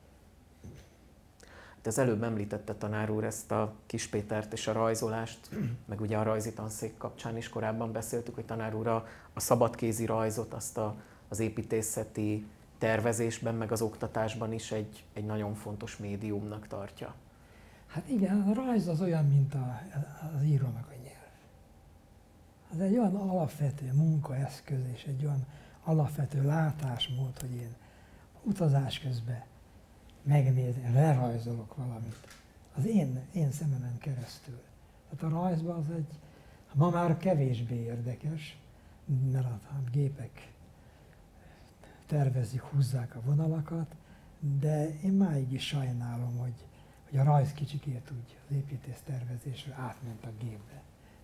De az előbb említette tanár úr ezt a Kis Pétert és a rajzolást, meg ugye a rajzi tanszék kapcsán is korábban beszéltük, hogy tanár úr a, a szabadkézi rajzot, azt a, az építészeti tervezésben, meg az oktatásban is egy, egy nagyon fontos médiumnak tartja. Hát igen, a rajz az olyan, mint a, az írónak a nyelv. Az egy olyan alapvető munkaeszköz és egy olyan alapvető látásmód, hogy én utazás közben megnézni, lerajzolok valamit. Az én, én szememen keresztül. Tehát a rajzban az egy, ma már kevésbé érdekes, mert a gépek tervezik, húzzák a vonalakat, de én máig is sajnálom, hogy, hogy a rajz kicsikét úgy az építész tervezésről átment a gépbe.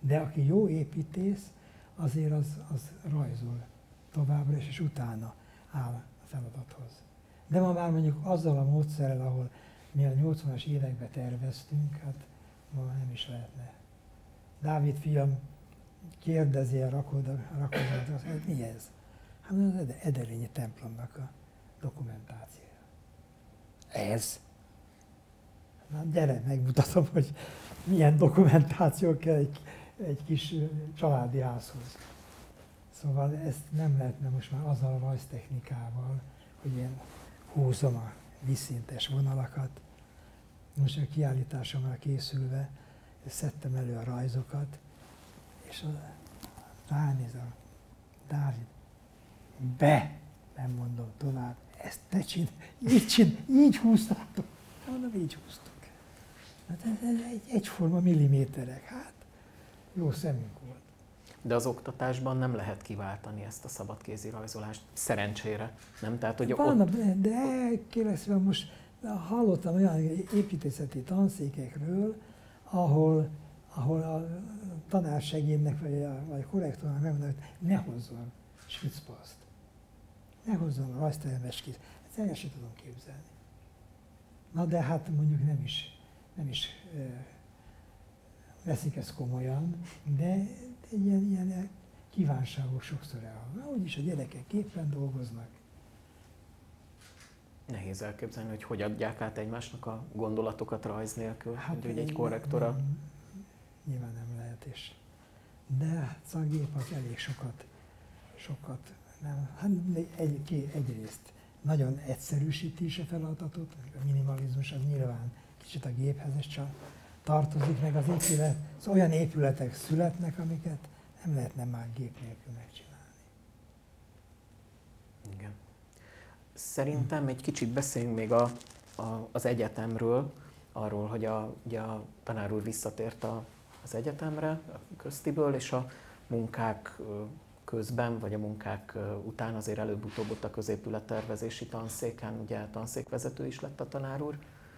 De aki jó építész, azért az, az rajzol továbbra is, és utána áll a feladathoz. De ma már mondjuk azzal a módszerrel, ahol mi a nyolcvanas években terveztünk, hát ma már nem is lehetne. Dávid fiam kérdezi a rakodat, hogy mi ez? Hát az Edelényi templomnak a dokumentációja. Ez? Na gyere, megmutatom, hogy milyen dokumentáció kell egy, egy kis családi házhoz. Szóval ezt nem lehetne most már azzal a rajztechnikával, hogy én húzom a vízszintes vonalakat. Most a kiállításomra készülve szedtem elő a rajzokat, és ránézem, Dávid, be, nem mondom tovább, ezt te csinálj, így csinálj, így húztátok. Mondom, így húztuk. Hát ez, ez egy, egyforma milliméterek, hát jó szemünk volt. De az oktatásban nem lehet kiváltani ezt a szabadkézi rajzolást, szerencsére, nem? Tehát, hogy Van, ott... de kérlek szépen, most hallottam olyan építészeti tanszékekről, ahol, ahol a tanársegédnek vagy a, vagy a korrektornak megmondani, hogy ne hozzon schwitzpaszt, ne hozzon rajztermes kész. Ezt el sem tudom képzelni. Na de hát mondjuk nem is, nem is e, veszik ezt komolyan, de ilyen, ilyen kívánságok sokszor elhangzik. Úgyis a gyerekek képen dolgoznak. Nehéz elképzelni, hogy hogy adják át egymásnak a gondolatokat rajz nélkül, Hát hogy egy korrektora... Nem, nyilván nem lehet is. De a gép az elég sokat, sokat nem, hát egy, egy, egyrészt nagyon egyszerűsíti is a feladatot, a minimalizmus az nyilván kicsit a géphez is csak tartozik, meg az épület, az olyan épületek születnek, amiket nem lehetne már gép nélkül megcsinálni. Igen. Szerintem egy kicsit beszéljünk még a, a, az egyetemről, arról, hogy a, ugye a tanár úr visszatért a, az egyetemre, a köztiből, és a munkák közben, vagy a munkák után azért előbb-utóbb ott a középülettervezési tanszéken, ugye tanszékvezető is lett a tanár úr,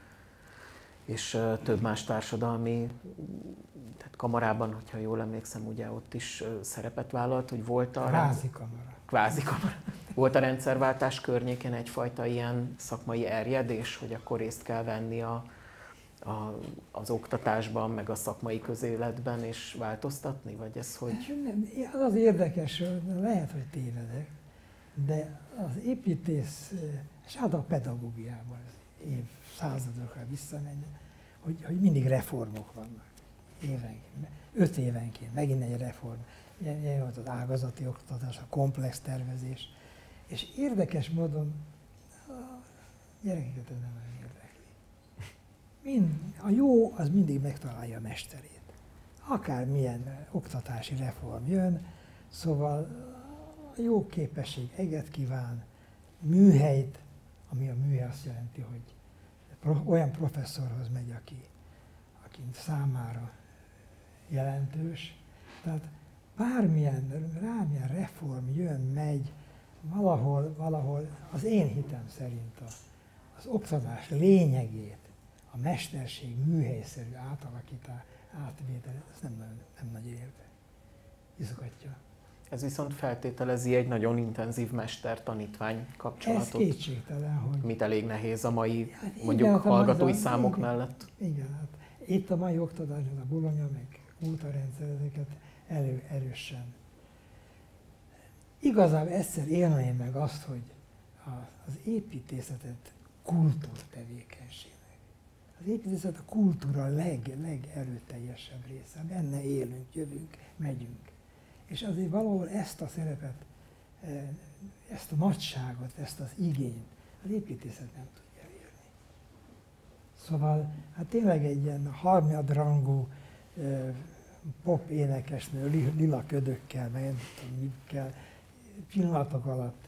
és több más társadalmi, tehát kamarában, hogyha jól emlékszem, ugye ott is szerepet vállalt, hogy volt a... Kvázi kamara. Kvázi kamara. Volt a rendszerváltás környékén egyfajta ilyen szakmai erjedés, hogy akkor részt kell venni a, a, az oktatásban, meg a szakmai közéletben, és változtatni? Vagy ez hogy... Nem, az az érdekes, lehet, hogy tévedek, de az építész, és hát a pedagógiában évszázadokra visszamenni, hogy, hogy mindig reformok vannak. Évenként, öt évenként, megint egy reform. Ilyen, ilyen volt az ágazati oktatás, a komplex tervezés. És érdekes módon a gyerekeket ez nem nagyon érdekli. Mind, a jó az mindig megtalálja a mesterét. Akármilyen oktatási reform jön, szóval a jó képesség eget kíván, műhelyt, ami a műhely azt jelenti, hogy olyan professzorhoz megy, aki, aki számára jelentős. Tehát bármilyen, bármilyen reform jön, megy, valahol, valahol az én hitem szerint a, az oktatás lényegét, a mesterség műhelyszerű átalakítás, átvétel, ez nem, nem nagy érde. Izgatja. Ez viszont feltételezi egy nagyon intenzív mester-tanítvány kapcsolatot. Ez kétségtelen, hogy... Mit elég nehéz a mai, hát mondjuk igen, hallgatói hát számok igen, mellett. Igen, hát itt a mai oktatás, a Bologna, meg ótarendszer, ezeket elő, erősen. Igazából egyszer élném meg azt, hogy a, az építészetet kultúrtevékenységnek. Az építészet a kultúra leg, legerőteljesebb része. Benne élünk, jövünk, megyünk. És azért valahol ezt a szerepet, ezt a nagyságot, ezt az igényt az építészet nem tudja elérni. Szóval hát tényleg egy ilyen harmadrangú pop énekesnő, lila ködökkel, meg nem tudom mikkel, pillanatok alatt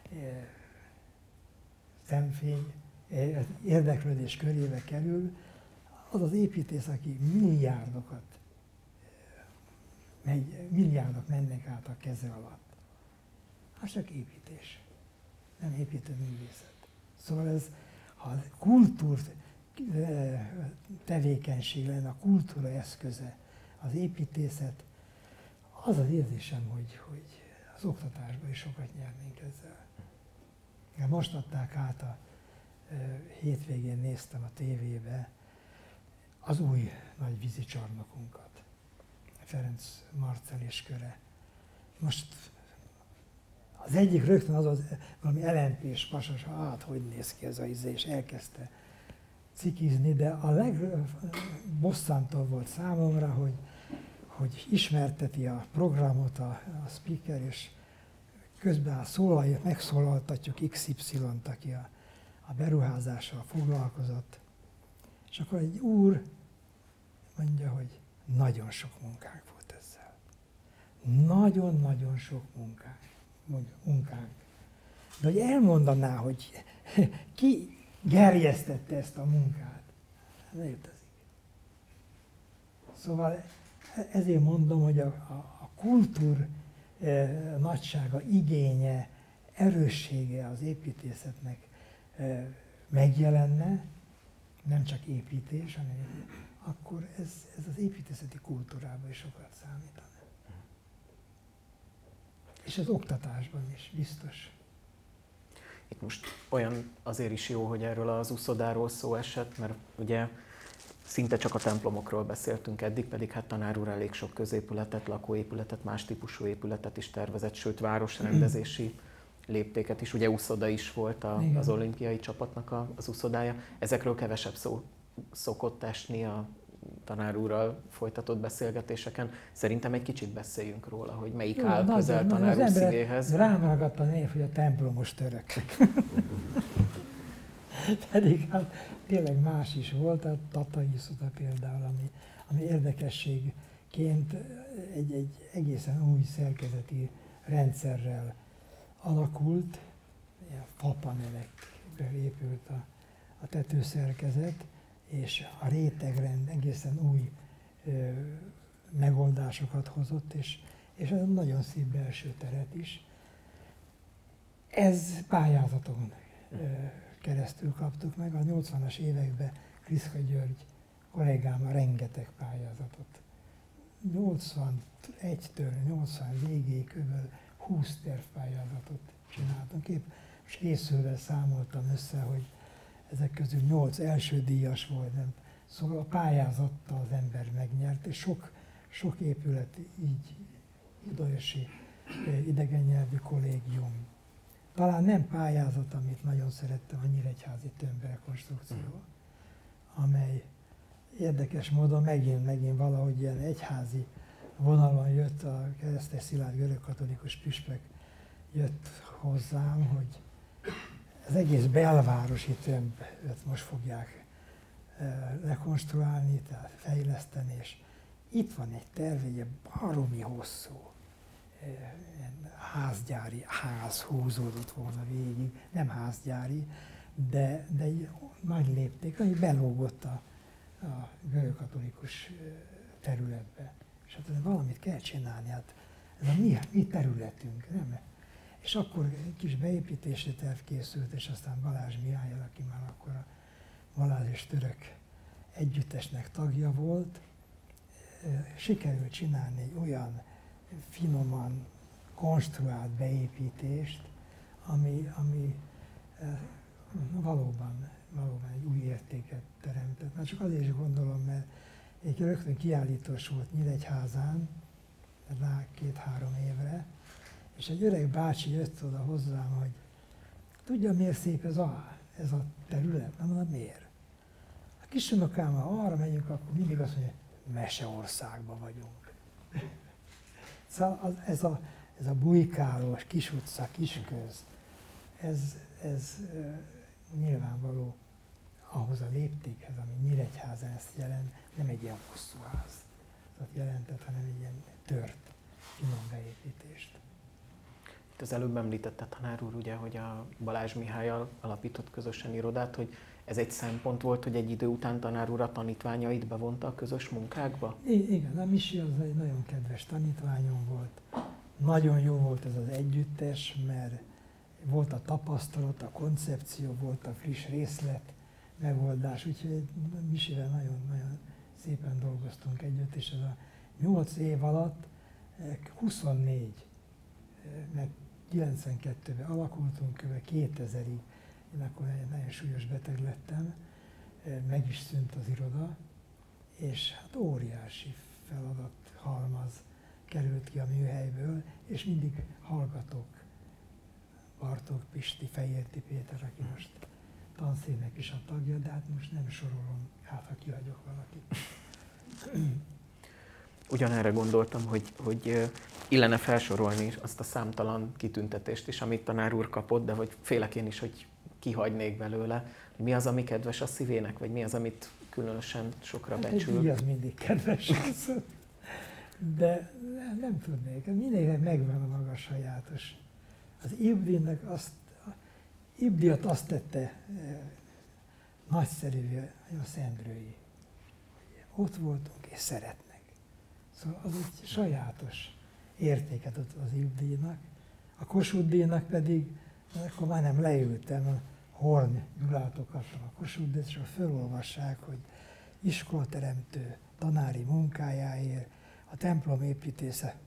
szemfény, érdeklődés körébe kerül, az az építész, aki milliárdokat, megy, milliárdok mennek át a keze alatt. Az csak építés, nem építőművészet. Szóval ez, ha a kultúr tevékenység lenne, a kultúra eszköze, az építészet. Az az érzésem, hogy, hogy az oktatásban is sokat nyernénk ezzel. Most adták át a e, hétvégén néztem a tévébe az új nagy vízicsarnokunkat, Ferenc Marcell és köre. Most az egyik rögtön az az valami elempés pasas, hát hogy néz ki ez a izé, és elkezdte cikizni, de a legbosszantóbb volt számomra, hogy, hogy ismerteti a programot a, a speaker, és közben a szólalja, megszólaltatjuk iksz ipszilont, aki a, a beruházással foglalkozott. És akkor egy úr mondja, hogy nagyon sok munkánk volt ezzel. Nagyon-nagyon sok munkánk. munkánk. De hogy elmondaná, hogy ki gerjesztette ezt a munkát, ne létezik. Szóval ezért mondom, hogy a, a, a kultúr e, nagysága, igénye, erőssége az építészetnek e, megjelenne, nem csak építés, hanem akkor ez, ez az építészeti kultúrában is sokat számítana. És az oktatásban is, biztos. Itt most olyan azért is jó, hogy erről az uszodáról szó esett, mert ugye szinte csak a templomokról beszéltünk eddig, pedig hát tanár úr elég sok középületet, lakóépületet, más típusú épületet is tervezett, sőt városrendezési léptéket is. Ugye uszoda is volt a, az olimpiai csapatnak a, az uszodája. Ezekről kevesebb szó szokott esni a tanár úrral folytatott beszélgetéseken. Szerintem egy kicsit beszéljünk róla, hogy melyik Jó, áll közel tanár úr szívéhez. Rám ragadt a név, hogy a templomos törökök. Pedig hát tényleg más is volt, a tatai uszoda például, ami, ami érdekességként egy, egy egészen új szerkezeti rendszerrel alakult, ilyen fapanelekből épült a, a tetőszerkezet, és a rétegrend egészen új ö, megoldásokat hozott, és, és ez nagyon szép belső teret is. Ez pályázaton ö, keresztül kaptuk meg. A nyolcvanas években Kriszka György kollégámmal rengeteg pályázatot. nyolcvanegytől nyolcvan végéig kb. húsz tervpályázatot csináltunk. Épp most készülve számoltam össze, hogy ezek közül nyolc első díjas volt, nem. Szóval a pályázattal az ember megnyert, és sok, sok épület így budaörsi idegen nyelvű kollégium. Talán nem pályázat, amit nagyon szerettem, a nyíregyházi tömbrekonstrukció, amely érdekes módon megint, megint valahogy ilyen egyházi vonalon jött, a Keresztes Szilárd görögkatolikus püspök jött hozzám, hogy az egész belvárosi tömböt most fogják rekonstruálni, tehát fejleszteni, és itt van egy terv, egy baromi hosszú házgyári ház húzódott volna végig, nem házgyári, de, de egy nagy lépték, ami belógott a, a görögkatolikus területbe. És hát valamit kell csinálni, hát ez a mi, mi területünk, nem? És akkor egy kis beépítési terv készült, és aztán Balázs Mihály, aki már akkor a Balázs és Török együttesnek tagja volt, sikerült csinálni egy olyan finoman konstruált beépítést, ami, ami valóban, valóban egy új értéket teremtett. Már csak azért is gondolom, mert egy rögtön kiállítós volt Nyíregyházán, rá két-három évre, és egy öreg bácsi jött oda hozzám, hogy tudja, miért szép ez a, ez a terület? Nem mondom, miért? A kisunokámmal arra megyünk, akkor mindig azt mondja, Meseországban vagyunk. Szóval az, ez, a, ez a bujkálós kis utca, kisköz, ez, ez e, nyilvánvaló ahhoz a léptékhez, ami Nyíregyházán ezt jelent, nem egy ilyen hosszú ház jelentett, hanem egy ilyen tört, finom beépítést. Itt az előbb említette tanár úr, ugye, hogy a Balázs Mihállyal alapított közösen irodát, hogy ez egy szempont volt, hogy egy idő után tanár úr a tanítványait bevonta a közös munkákba? I- igen, a Misi az egy nagyon kedves tanítványom volt. Nagyon jó volt ez az együttes, mert volt a tapasztalat, a koncepció, volt a friss részlet megoldás, úgyhogy Misivel nagyon-nagyon szépen dolgoztunk együtt, és ez a nyolc év alatt huszonnégy, mert kilencvenkettőben alakultunk, kb. kétezrig, én akkor egy nagyon súlyos beteg lettem, meg is szűnt az iroda, és hát óriási feladat halmaz került ki a műhelyből, és mindig hallgatok. Bartók Pisti, Fejérti Péter, aki most tanszéknek is a tagja, de hát most nem sorolom, hát ha kihagyok valakit. Ugyanerre gondoltam, hogy, hogy illene felsorolni azt a számtalan kitüntetést is, amit tanár úr kapott, de hogy félek én is, hogy kihagynék belőle. Mi az, ami kedves a szívének, vagy mi az, amit különösen sokra hát becsül? Mi az mindig kedves, de nem, nem tudnék, mindenkinek megvan a maga sajátos. Az Ibdinnek azt, Ibdiat azt tette e, nagyszerűvé, a Szendrői. Ott voltunk és szeretnek. Szóval az egy sajátos értéket adott az Ibdíjnak. A Kossuth díjnak pedig, akkor már nem leültem, a Horn Gyulától kaptam a Kossuth díjat, és fölolvassák, hogy iskolateremtő tanári munkájáért a templom építésze.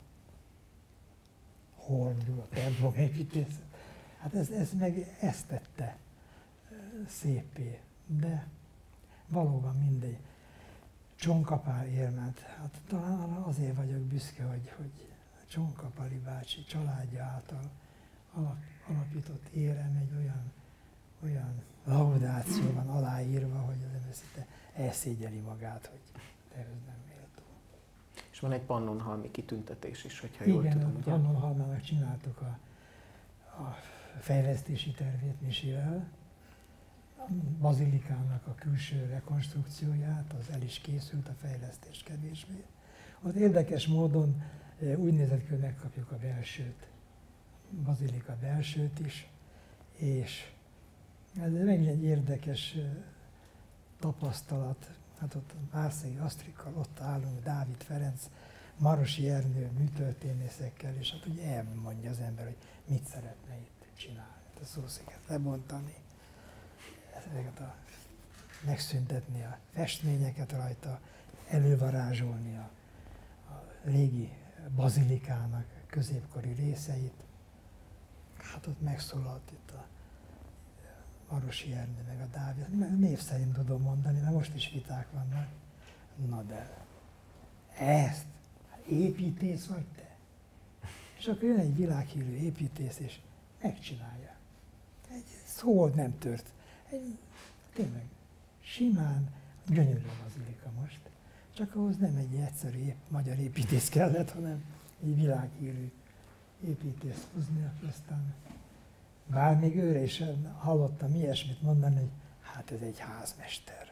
Horn Gyula, templom építésze. Hát ez, ez meg ezt tette szépé, de valóban mindegy. Csonkapál élment. Hát talán azért vagyok büszke, hogy, hogy Csonkapali bácsi családja által alapított érem egy olyan, olyan laudáció van aláírva, hogy az ember szinte elszégyeli magát, hogy ehhez nem méltó. És van egy Pannonhalmi kitüntetés is, hogyha jól Igen, tudom, ugye? Pannonhalmának csináltuk a, a fejlesztési tervét Misivel, a bazilikának a külső rekonstrukcióját, az el is készült, a fejlesztés kevésbé. Az érdekes módon úgy nézett ki, hogy megkapjuk a belsőt, bazilika belsőt is, és ez megint egy érdekes tapasztalat. Hát ott Várszegi Asztrikkal ott állunk, Dávid Ferenc, Marosi Ernő műtörténészekkel, és hát ugye elmondja az ember, hogy mit szeretne itt csinálni, a szószéket lebontani, ezeket a, megszüntetni a festményeket rajta, elővarázsolni a, a régi bazilikának középkori részeit. Hát ott megszólalt itt a Marosi Ernő, meg a Dávid, név szerint tudom mondani, mert most is viták vannak. Na de ezt, építész vagy te? És akkor jön egy világhírű építész, és megcsinálja. Egy szó nem tört. Egy, tényleg simán gyönyörű a bazilika most. Csak ahhoz nem egy egyszerű ép, magyar építész kellett, hanem egy világhírű építész hozni, akkor aztán bár még őre is hallottam ilyesmit mondani, hogy hát ez egy házmester.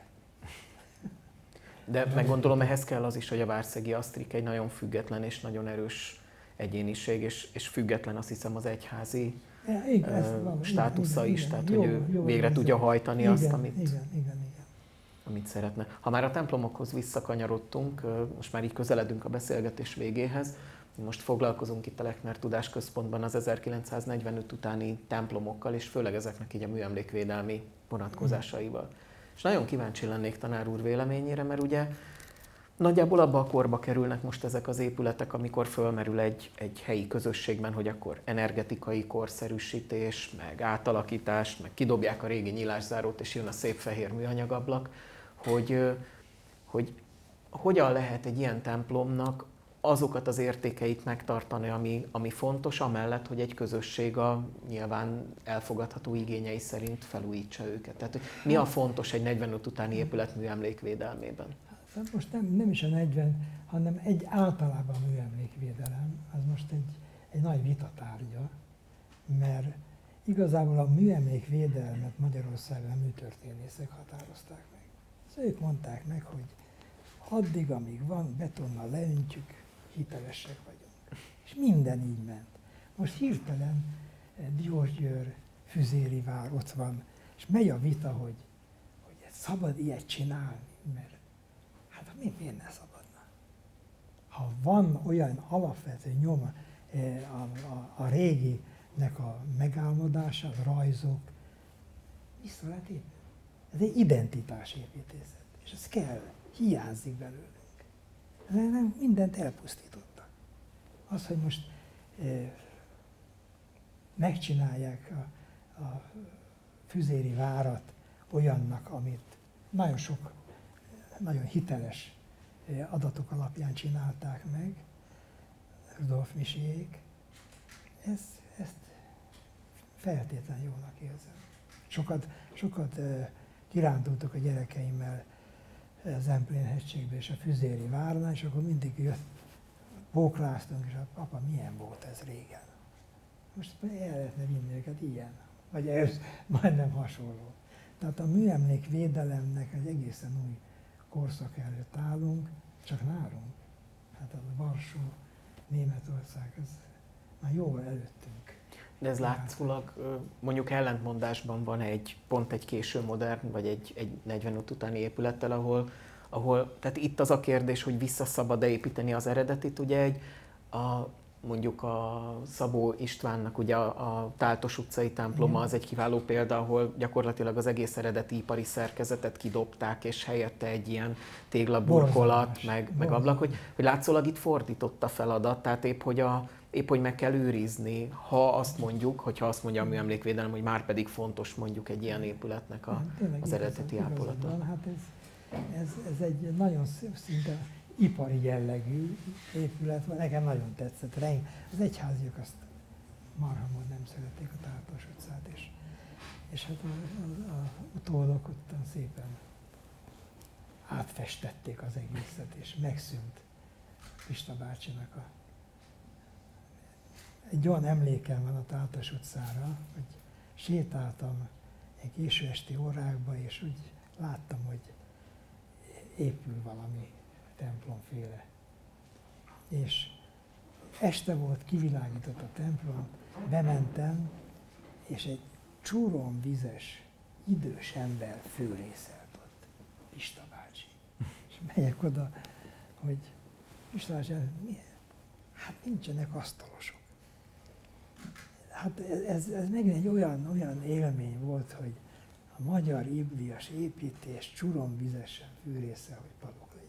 De meg gondolom, ehhez kell az is, hogy a Várszegi Asztrik egy nagyon független és nagyon erős egyéniség, és, és független, azt hiszem, az egyházi ja, igen, uh, státusza igen, is, igen, tehát jó, hogy ő jó, végre jó, tudja hajtani igen, azt, amit, igen, igen, igen. amit szeretne. Ha már a templomokhoz visszakanyarodtunk, most már így közeledünk a beszélgetés végéhez, most foglalkozunk itt a Lechner Tudásközpontban az ezerkilencszáznegyvenöt utáni templomokkal, és főleg ezeknek így a műemlékvédelmi vonatkozásaival. Mm. És nagyon kíváncsi lennék tanár úr véleményére, mert ugye nagyjából abba a korba kerülnek most ezek az épületek, amikor fölmerül egy, egy helyi közösségben, hogy akkor energetikai korszerűsítés, meg átalakítás, meg kidobják a régi nyilászárót, és jön a szép fehér műanyagablak, hogy, hogy hogyan lehet egy ilyen templomnak azokat az értékeit megtartani, ami, ami fontos, amellett, hogy egy közösség a nyilván elfogadható igényei szerint felújítsa őket. Tehát, hogy mi a fontos egy negyvenöt utáni épület műemlékvédelmében? Hát most nem, nem is a negyven, hanem egy általában a műemlékvédelem, az most egy, egy nagy vitatárgya, mert igazából a műemlékvédelmet Magyarországon a műtörténészek határozták meg. Szóval ők mondták meg, hogy addig, amíg van, betonnal leöntjük, hitelesek vagyunk. És minden így ment. Most hirtelen Diósgyőr, Füzéri vár ott van, és megy a vita, hogy, hogy szabad ilyet csinálni, mert hát mi, miért ne szabadna? Ha van olyan alapvető nyoma a, a, a réginek a megálmodása, a rajzok, vissza lehet építeni. Ez egy identitásépítészet, és ez kell, hiányzik belőlünk. nem, mindent elpusztítottak. Az, hogy most eh, megcsinálják a, a Füzéri várat olyannak, amit nagyon sok, nagyon hiteles adatok alapján csinálták meg, Rudolf Misiék, ez, ezt feltétlenül jónak érzem. Sokat, sokat uh, kirándultak a gyerekeimmel Zemplén-hegységbe és a Füzéri várnál, és akkor mindig jött, bókláztunk, és apa, milyen volt ez régen. Most el lehetne vinni őket ilyen, vagy ez majdnem hasonló. Tehát a műemlékvédelemnek egy egészen új korszak előtt állunk, csak nálunk. Hát a Varsó, Németország, ez már jóval előttünk. De ez látszólag mondjuk ellentmondásban van egy pont egy késő modern, vagy egy, egy negyvenöt utáni épülettel, ahol, ahol, tehát itt az a kérdés, hogy vissza szabad-e építeni az eredetit, ugye egy, a, mondjuk a Szabó Istvánnak ugye a, a Táltos utcai temploma az egy kiváló példa, ahol gyakorlatilag az egész eredeti ipari szerkezetet kidobták, és helyette egy ilyen téglaburkolat, meg, meg ablak, hogy, hogy látszólag itt fordított a feladat, tehát épp hogy, a, épp hogy meg kell őrizni, ha azt mondjuk, hogyha azt mondja a műemlékvédelem, hogy már pedig fontos mondjuk egy ilyen épületnek a, az eredeti ápolata. Hát ez, ez, ez egy nagyon szinte ipari jellegű épület, nekem nagyon tetszett. Az egyháziak azt marhamon nem szerették a Táltos utcát, és, és hát a, a, a utódok ottan szépen átfestették az egészet, és megszűnt Pista bácsinak a... Egy olyan emlékem van a Táltos utcára, hogy sétáltam egy késő esti órákba, és úgy láttam, hogy épül valami templomféle. És este volt, kivilágított a templom, bementem, és egy csúromvizes, idős ember főrészelt ott, Pista bácsi. És megyek oda, hogy Pista bácsi, milyen? Hát nincsenek asztalosok. Hát ez, ez megint egy olyan, olyan élmény volt, hogy a magyar iblias építés csúromvizesen fűrészsel, hogy padok legyenek.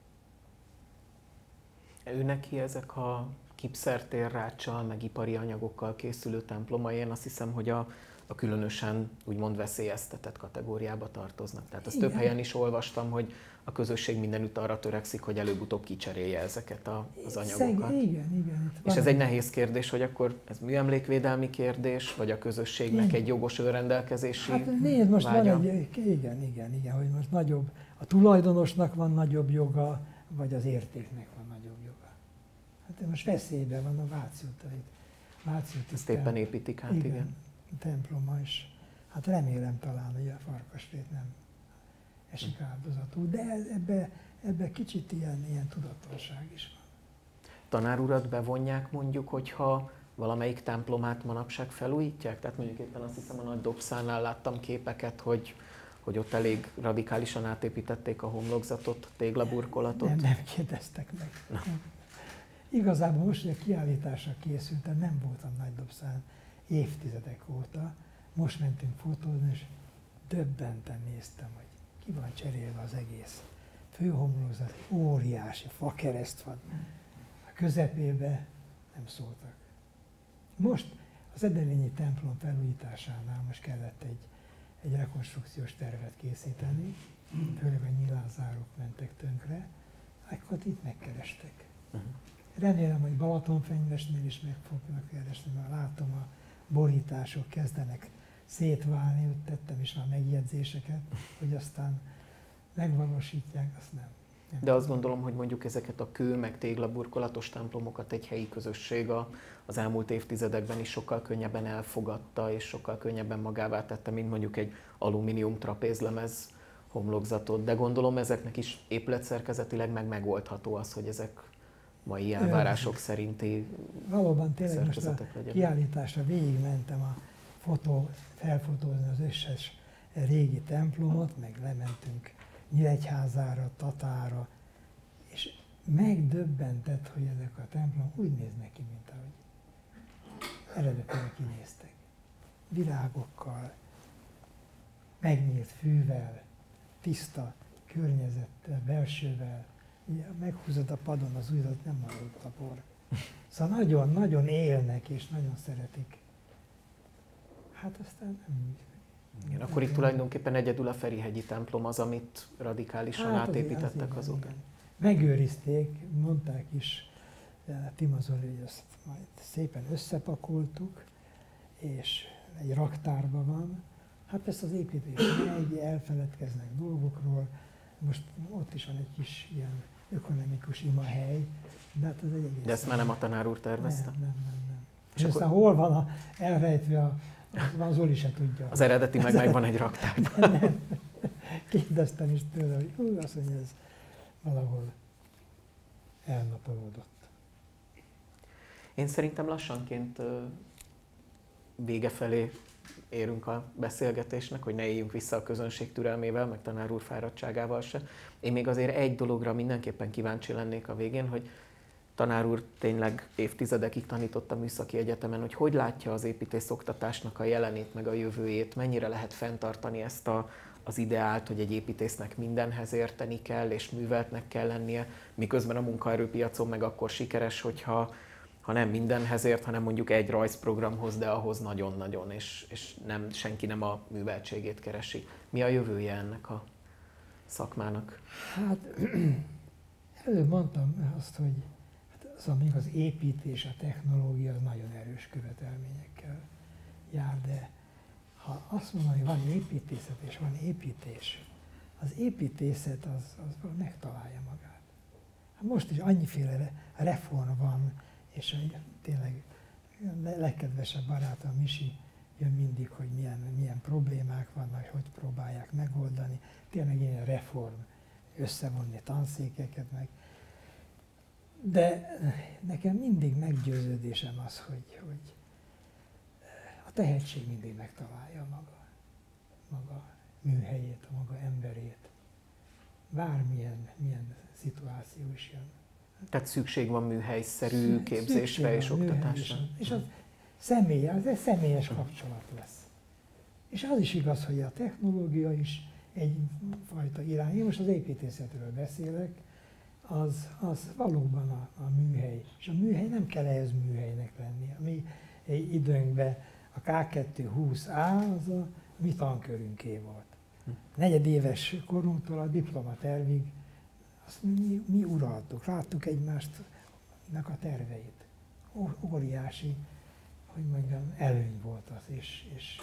Ő neki ezek a gipszertérráccsal, meg ipari anyagokkal készülő templomai, én azt hiszem, hogy a, a különösen úgymond veszélyeztetett kategóriába tartoznak. Tehát azt több helyen is olvastam, hogy a közösség mindenütt arra törekszik, hogy előbb-utóbb kicserélje ezeket a, az anyagokat. Szeg, igen, igen. És ez egy nehéz kérdés, hogy akkor ez műemlékvédelmi kérdés, vagy a közösségnek igen. egy jogos önrendelkezési Hát nézd, most vágya? van egy, igen, igen, igen, hogy most nagyobb, a tulajdonosnak van nagyobb joga, vagy az értéknek van nagyobb joga. Hát most veszélyben van a Váci útai. Váci úti Ezt éppen építik át, igen. igen. Temploma is. Hát remélem talán, hogy a Farkasrét nem esik áldozatul, de ebbe, ebbe kicsit ilyen, ilyen tudatosság is van. Tanár urat bevonják mondjuk, hogyha valamelyik templomát manapság felújítják? Tehát mondjuk éppen azt hiszem a Nagy Dobszánál láttam képeket, hogy, hogy ott elég radikálisan átépítették a homlokzatot, téglaburkolatot. Nem, nem kérdeztek meg. Nem. Igazából most, hogy a kiállításra készültem, nem voltam Nagy Dobszán évtizedek óta. Most mentünk fotózni, és döbbenten néztem, hogy ki van cserélve az egész főhomlokzat, óriási fakereszt van. A közepébe nem szóltak. Most az Edelényi templom felújításánál most kellett egy, egy rekonstrukciós tervet készíteni, főleg a nyilázárók mentek tönkre, akkor itt megkerestek. Remélem, hogy Balatonfenyvesnél is meg fognak keresni, mert látom, a borítások kezdenek szétválni, úgy tettem is már megjegyzéseket, hogy aztán megvalósítják, azt nem. nem. De azt gondolom, hogy mondjuk ezeket a kő, meg téglaburkolatos templomokat egy helyi közösség az elmúlt évtizedekben is sokkal könnyebben elfogadta, és sokkal könnyebben magává tette, mint mondjuk egy alumínium trapézlemez homlokzatot. De gondolom ezeknek is épületszerkezetileg meg megoldható az, hogy ezek mai elvárások szerinti valóban tényleg most a legyenek. Kiállításra végigmentem a fotó, felfotózni az összes régi templomot, meg lementünk Nyíregyházára, Tatára, és megdöbbentett, hogy ezek a templomok úgy néznek ki, mint ahogy eredetileg kinéztek. Virágokkal, megnyílt fűvel, tiszta környezettel, belsővel, meghúzod a padon az ujjadat, nem marad a por. Szóval nagyon-nagyon élnek és nagyon szeretik. Hát aztán nem. Igen, akkor itt tulajdonképpen egyedül a Ferihegyi templom az, amit radikálisan hát átépítettek azok. Megőrizték, mondták is Timazoli, hogy ezt majd szépen összepakoltuk, és egy raktárban van. Hát ezt az építés megy, elfeledkeznek dolgokról. Most ott is van egy kis ilyen ökonomikus imahely, de hát az egy egész... De ezt már nem a tanár úr tervezte? Nem, nem, nem. nem. És, és aztán akkor... hol van a, elrejtve a... Az Zoli se tudja. Az eredeti meg megvan egy raktárban. Nem. Kérdeztem is tőle, hogy hú, azt mondja, ez valahol elnaplódott. Én szerintem lassanként vége felé érünk a beszélgetésnek, hogy ne éljünk vissza a közönség türelmével, meg tanár úr fáradtságával se. Én még azért egy dologra mindenképpen kíváncsi lennék a végén, hogy tanár úr tényleg évtizedekig tanított a Műszaki Egyetemen, hogy hogy látja az építészoktatásnak a jelenét, meg a jövőjét, mennyire lehet fenntartani ezt a, az ideált, hogy egy építésznek mindenhez érteni kell, és műveltnek kell lennie, miközben a munkaerőpiacon meg akkor sikeres, hogyha ha nem mindenhez ért, hanem mondjuk egy rajzprogramhoz, de ahhoz nagyon-nagyon, és, és nem, senki nem a műveltségét keresi. Mi a jövője ennek a szakmának? Hát előbb mondtam azt, hogy szóval még az építés, a technológia az nagyon erős követelményekkel jár, de ha azt mondom, hogy van építészet és van építés, az építészet az, az megtalálja magát. Most is annyiféle reform van, és tényleg legkedvesebb barátom Misi jön mindig, hogy milyen, milyen problémák vannak, hogy próbálják megoldani. Tényleg ilyen reform, összevonni tanszékeket meg. De nekem mindig meggyőződésem az, hogy, hogy a tehetség mindig megtalálja maga, maga műhelyét, a maga emberét. Bármilyen milyen szituáció is jön. Tehát szükség van műhelyszerű képzésre és oktatásra. És az személy, az egy személyes kapcsolat lesz. És az is igaz, hogy a technológia is egyfajta irány. Én most az építészetről beszélek, az, az valóban a, a műhely. És a műhely nem kell ehhez műhelynek lenni. A mi időnkben a ká kétszázhúsz á az a mi tankörünké volt. Negyedéves korunktól a diplomatervig azt mi, mi uraltuk, láttuk egymásnak a terveit. Óriási, hogy mondjam, előny volt az, és, és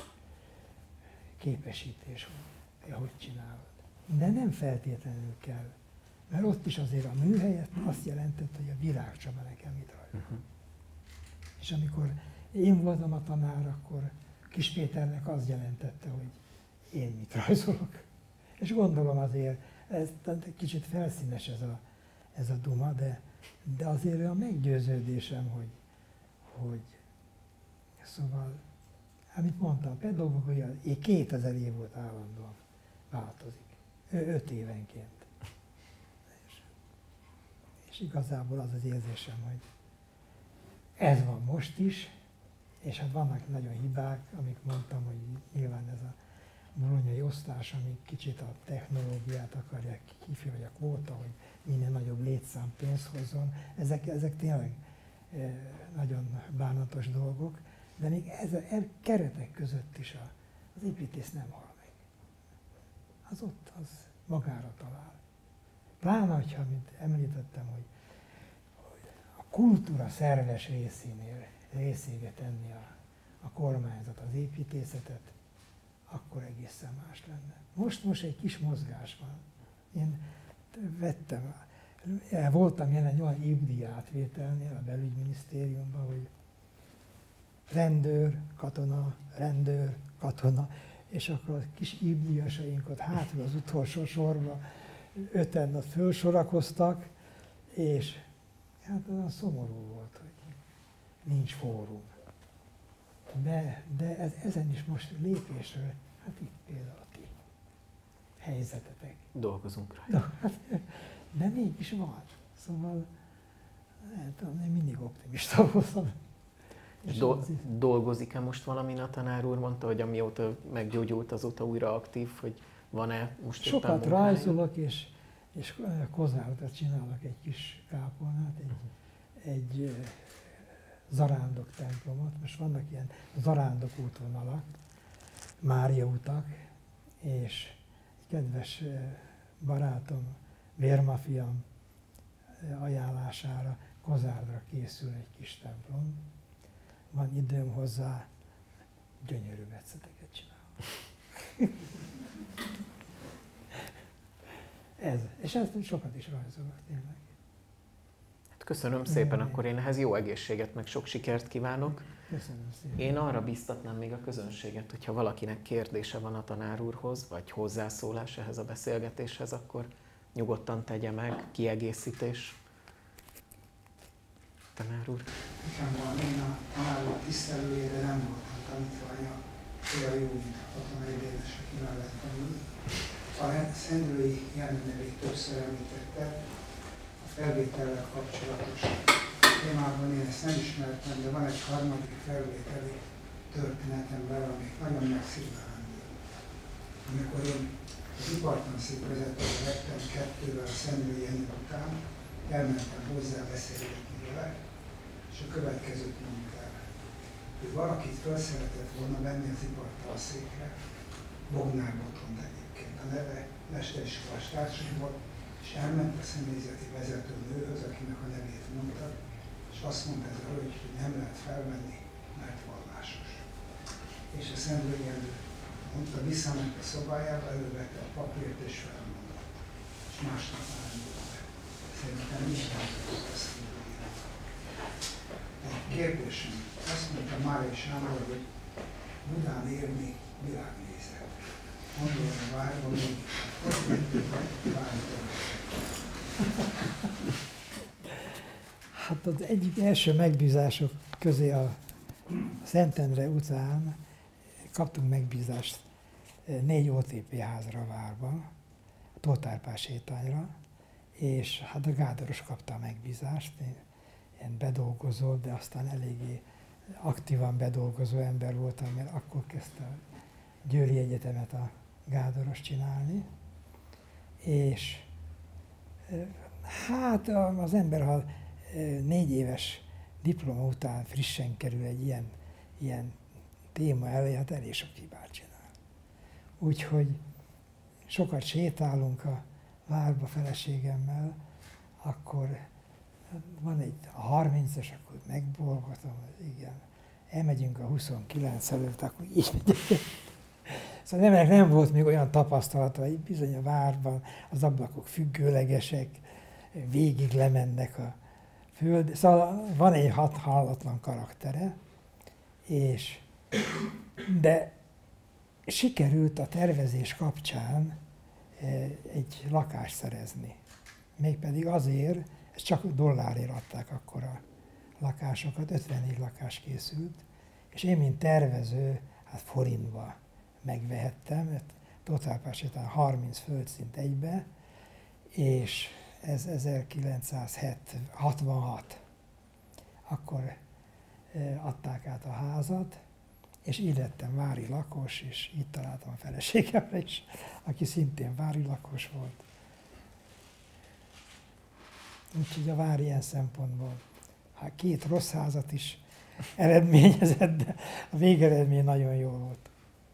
képesítés, hogy hogy csinálod. De nem feltétlenül kell. Mert ott is azért a műhelyet azt jelentett, hogy a Virágcsaba nekem mit rajzol. Uh-huh. És amikor én voltam a tanár, akkor Kis Péternek az jelentette, hogy én mit rajzolok. És gondolom azért, ez kicsit felszínes ez a, ez a duma, de, de azért a meggyőződésem, hogy, hogy szóval, amit mondtam, a pedagógia kétezer év volt állandóan változik, öt évenként. És, és igazából az az érzésem, hogy ez van most is, és hát vannak nagyon hibák, amik mondtam, hogy nyilván ez a bolonyai osztás, ami kicsit a technológiát akarják kifejezni, vagy a kvóta, hogy minél nagyobb létszám pénzt hozzon. Ezek, ezek tényleg e, nagyon bánatos dolgok, de még ez a e, keretek között is a, az építész nem hal meg. Az ott, az magára talál. Pláne, hogyha, mint említettem, hogy, hogy a kultúra szerves részénél, részévé tenni a, a kormányzat az építészetet, akkor egészen más lenne. Most, most egy kis mozgás van. Én vettem, voltam jelen egy olyan évdíj átvételnél a belügyminisztériumban, hogy rendőr, katona, rendőr, katona, és akkor a kis évdíjasaink ott hátul az utolsó sorba öten ott fölsorakoztak, és hát olyan szomorú volt, hogy nincs fórum. De, de ez, ezen is most lépésről, hát itt például a ti helyzetetek. Dolgozunk rá. De, hát, de mégis van. Szóval nem tudom, én mindig optimista voltam. Do- dolgozik-e most valamin a tanár úr? Mondta, hogy amióta meggyógyult, azóta újra aktív, hogy van-e most sokat rajzolok, és és Kozárda csinálok egy kis kápolnát, egy, egy zarándok templomot. Most vannak ilyen zarándok útvonalak, Mária utak, és egy kedves barátom, vérmafiam ajánlására Kozárdra készül egy kis templom. Van időm hozzá, gyönyörű metszeteket csinálom. Ez. És ezt sokat is rajzolok tényleg. Hát köszönöm szépen, akkor én ehhez jó egészséget, meg sok sikert kívánok. Köszönöm szépen. Én arra biztatnám még a közönséget, hogyha valakinek kérdése van a tanár úrhoz, vagy hozzászólás ehhez a beszélgetéshez, akkor nyugodtan tegye meg, kiegészítés. Tanár úr. Nekem van, én a tanár úr tisztelőjére nem voltam tanítványa, olyan jó, mint a katonai dénes, aki mellett tanul. A Szendrői jelenlevét többször említette, a felvétellel kapcsolatos témában én ezt nem ismertem, de van egy harmadik felvételi történetemben, amik nagyon megszívvelendő. Amikor én az ipartanszék vezetőt lettem kettővel a Szendrői Jenő után, elmentem hozzá beszélgetni vele, és a következőt mondta el. Hogy valakit fel szeretett volna venni az ipartanszékre, Bognár Botond egyébként a neve, mesteriskolás társam volt, és elment a személyzeti vezetőnőhöz, akinek a nevét mondta, és azt mondta ez a hölgy, hogy nem lehet felvenni, mert vallásos. És a Szendrői Jenő mondta, visszament a szobájába, elővette a papírt és felmondott. És másnap már nem volt be. Szerintem Isten tudott ezt mondani. Egy kérdésem. Azt mondta Márai Sándor, hogy Budán élni világnézet. Mondom, a várban még várban. Hát az egyik első megbízások közé a Szentendre után kaptunk megbízást négy o té pé házra Várban, a Tóth Árpád sétányra, és hát a Gádoros kapta a megbízást, ilyen bedolgozó, de aztán eléggé aktívan bedolgozó ember voltam, mert akkor kezdte a Győri Egyetemet a Gádoros csinálni, és hát az ember, ha négy éves diploma után frissen kerül egy ilyen, ilyen téma elé, hát elég sok hibát csinál. Úgyhogy sokat sétálunk a Várba feleségemmel, akkor van egy a harmincas, akkor megbolgatom, igen, elmegyünk a huszonkilenc előtt, akkor így megyek. Szóval nem, nem volt még olyan tapasztalata, hogy bizony a Várban az ablakok függőlegesek, végig lemennek a föld. Szóval van egy hat hallatlan karaktere, és, de sikerült a tervezés kapcsán egy lakást szerezni. Mégpedig azért, ezt csak dollárért adták akkor a lakásokat, ötvennégy lakás készült, és én, mint tervező, hát forintba megvehettem, mert Tóth Árpád sétán harminc földszint egybe, és ez ezerkilencszázhatvanhat. Akkor adták át a házat, és így lettem vári lakos, és itt találtam a feleségemre is, aki szintén vári lakos volt. Úgyhogy a Vár ilyen szempontból hát két rossz házat is eredményezett, de a végeredmény nagyon jó volt.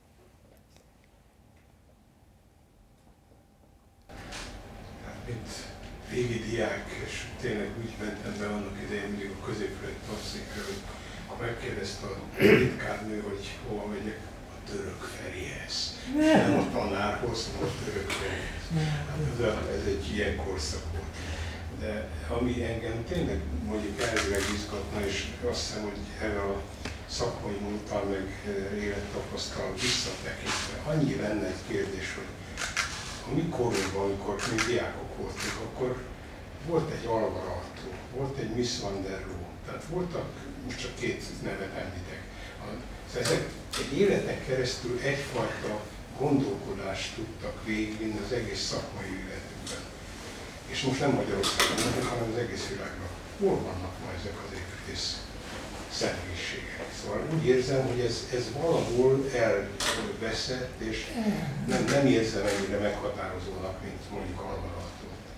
Mint régi diák, és tényleg úgy mentem be annak idején mindig a középfőtt tanszékre, hogy megkérdezte a titkárnő, hogy hova megyek, a Török Ferihez. Nem a tanárhoz, hanem a Török Ferihez. Hát ez egy ilyen korszak volt. De ami engem tényleg mondjuk elvileg izgatna, és azt hiszem, hogy erre a szakmai múltal meg élettapasztalat visszatekintve, annyi lenne egy kérdés, hogy a mi korunkban, amikor mi diákok voltunk, akkor volt egy Alvar Artó, volt egy Miss Van der Rohe, tehát voltak, most csak két nevet említek. Szóval ezek egy életen keresztül egyfajta gondolkodást tudtak végigvinni az egész szakmai életükben. És most nem Magyarországon, hanem az egész világban. Hol vannak ma ezek az építész személyiségek? Szóval úgy érzem, hogy ez, ez valahol elveszett, és nem, nem érzem ennyire meghatározónak, mint mondjuk Alvar Artó.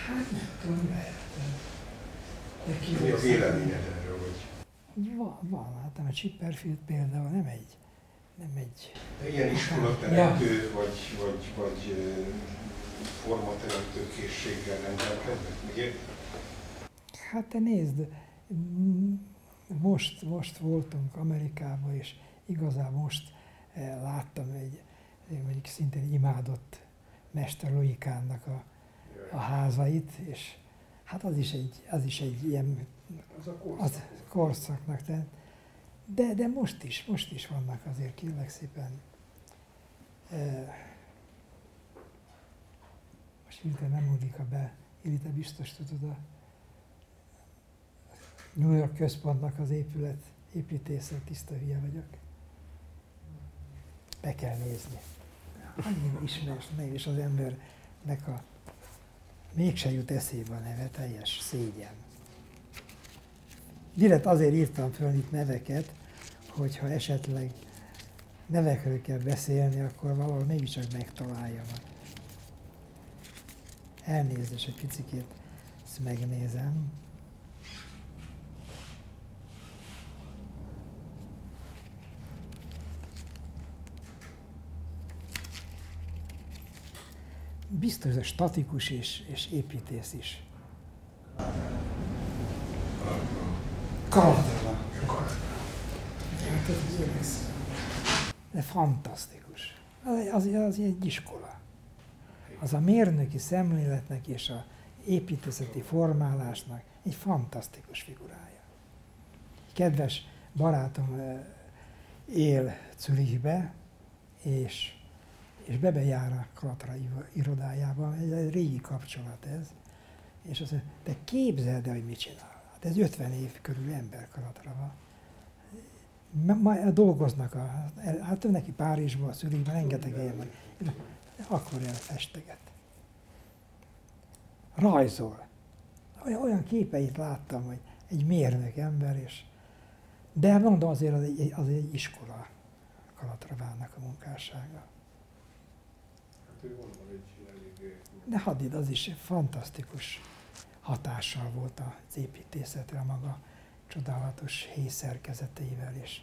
Hát nem tudom, lehet. De mi a véleményed erről? Hogy... Van, van, hát a Chipperfield például nem egy, nem egy... De ilyen iskolateremtő, ja. vagy, vagy, vagy formateremtő készséggel rendelkeznek, miért? Hát te nézd, most, most voltunk Amerikában, és igazán most láttam egy, mondjuk szintén imádott Mester Loikánnak a, a házait, és hát az is egy, az is egy ilyen az a korszak. Az korszaknak. De, de most is, most is vannak azért, kérlek szépen. Most hirtelen nem múlik a be, Ilite biztos tudod, a New York központnak az épület építésze, tiszta hülye vagyok. Be kell nézni. Annyira ismeres név, és az embernek a mégse jut eszébe a neve, teljes szégyen. Direkt azért írtam föl itt neveket, hogyha esetleg nevekről kell beszélni, akkor valahol mégiscsak megtaláljam. Elnézést, egy picikét ezt megnézem. Biztos, hogy statikus és, és építész is. Calatrava. De fantasztikus. Az, az, az egy iskola. Az a mérnöki szemléletnek és a építészeti formálásnak egy fantasztikus figurája. Kedves barátom él Zürichbe, és és bebejár a Kalatra irodájában, egy, egy régi kapcsolat ez, és azt mondja, te képzeld el, hogy mit csinál. Hát ez ötven év körül ember Kalatrava. Ma dolgoznak, a, hát ő neki Párizsban, a Zürichben, rengeteg helyen van. Akkor elfesteget. Rajzol. Olyan, olyan képeit láttam, hogy egy mérnök ember, és de mondom, azért az egy, az egy iskola Kalatravának a munkássága. De hadd az is fantasztikus hatással volt az építészetre a maga csodálatos héjszerkezeteivel és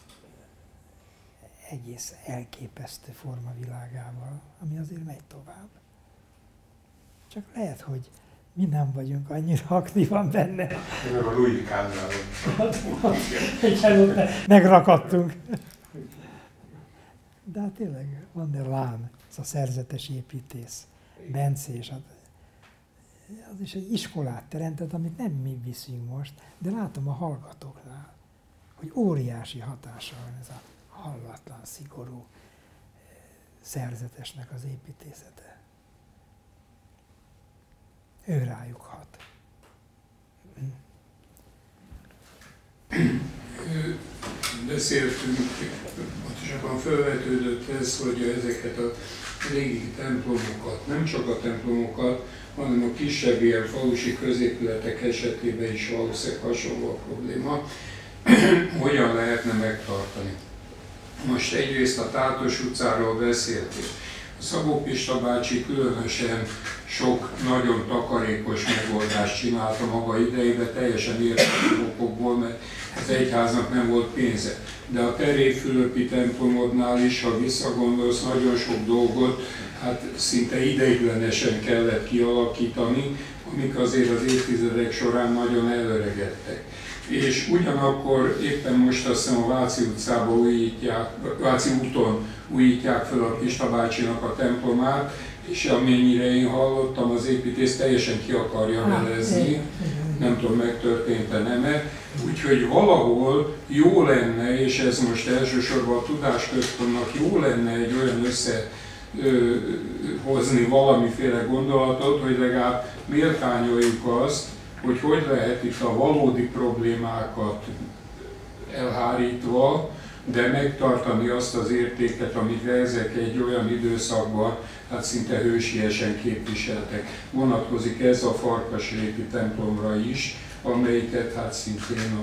egész elképesztő formavilágával, ami azért megy tovább. Csak lehet, hogy mi nem vagyunk annyira aktívan benne. Meg a Louis Kahnnál. Egyelőtt megrakadtunk. De hát tényleg Van der Laan, ez a szerzetes építész, Bencés, az is egy iskolát teremtett, amit nem mi viszünk most, de látom a hallgatóknál, hogy óriási hatása van ez a hallatlan, szigorú szerzetesnek az építészete. Ő rájuk hat. Beszéltünk, pontosabban felvetődött ez, hogy ezeket a régi templomokat, nem csak a templomokat, hanem a kisebb ilyen falusi középületek esetében is valószínűleg hasonló a probléma, hogyan lehetne megtartani. Most egyrészt a Tátos utcáról beszéltünk. A Szabó Pista bácsi különösen sok nagyon takarékos megoldást csinálta maga idejében, teljesen érthető okokból, mert az egyháznak nem volt pénze. De a Teréfülöpi templomodnál is, ha visszagondolsz, nagyon sok dolgot hát szinte ideiglenesen kellett kialakítani, amik azért az évtizedek során nagyon elöregedtek. És ugyanakkor éppen most azt hiszem a Váci utcában újítják, Váci úton újítják fel a Pista bácsinak a templomát, és amennyire én hallottam, az építész teljesen ki akarja velezni, nem tudom, megtörtént-e nem-e. Úgyhogy valahol jó lenne, és ez most elsősorban a Tudásközpontnak jó lenne egy olyan összehozni valamiféle gondolatot, hogy legalább méltányoljuk azt, hogy hogy lehet itt a valódi problémákat elhárítva, de megtartani azt az értéket, amit ezek egy olyan időszakban hát szinte hősiesen képviseltek. Vonatkozik ez a Farkasréti templomra is, amelyiket hát szintén a,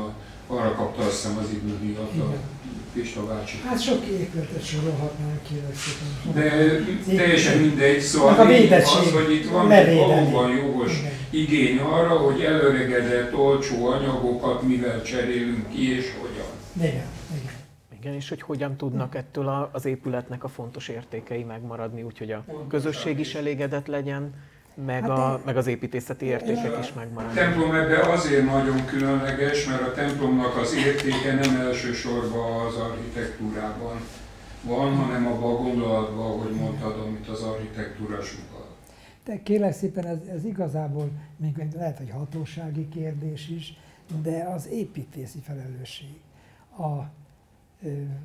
arra kapta azt hiszem az idődíjat a Pista bácsi. Hát sok épületet sorolhatnánk ki, de teljesen mindegy, szóval az, hogy itt van egy valóban jogos igen. igény arra, hogy előregedett olcsó anyagokat mivel cserélünk ki és hogyan. Igen, igen. Igen, és hogy hogyan tudnak ettől az épületnek a fontos értékei megmaradni, úgyhogy a közösség is elégedett legyen, meg, hát a, meg az építészeti értékek is megmaradnak. A templom ebben azért nagyon különleges, mert a templomnak az értéke nem elsősorban az architektúrában van, hanem abban a gondolatban, ahogy mondtad, amit az architektúra sugal. De kérlek szépen, ez, ez igazából még lehet, hogy hatósági kérdés is, de az építészi felelősség. A ö,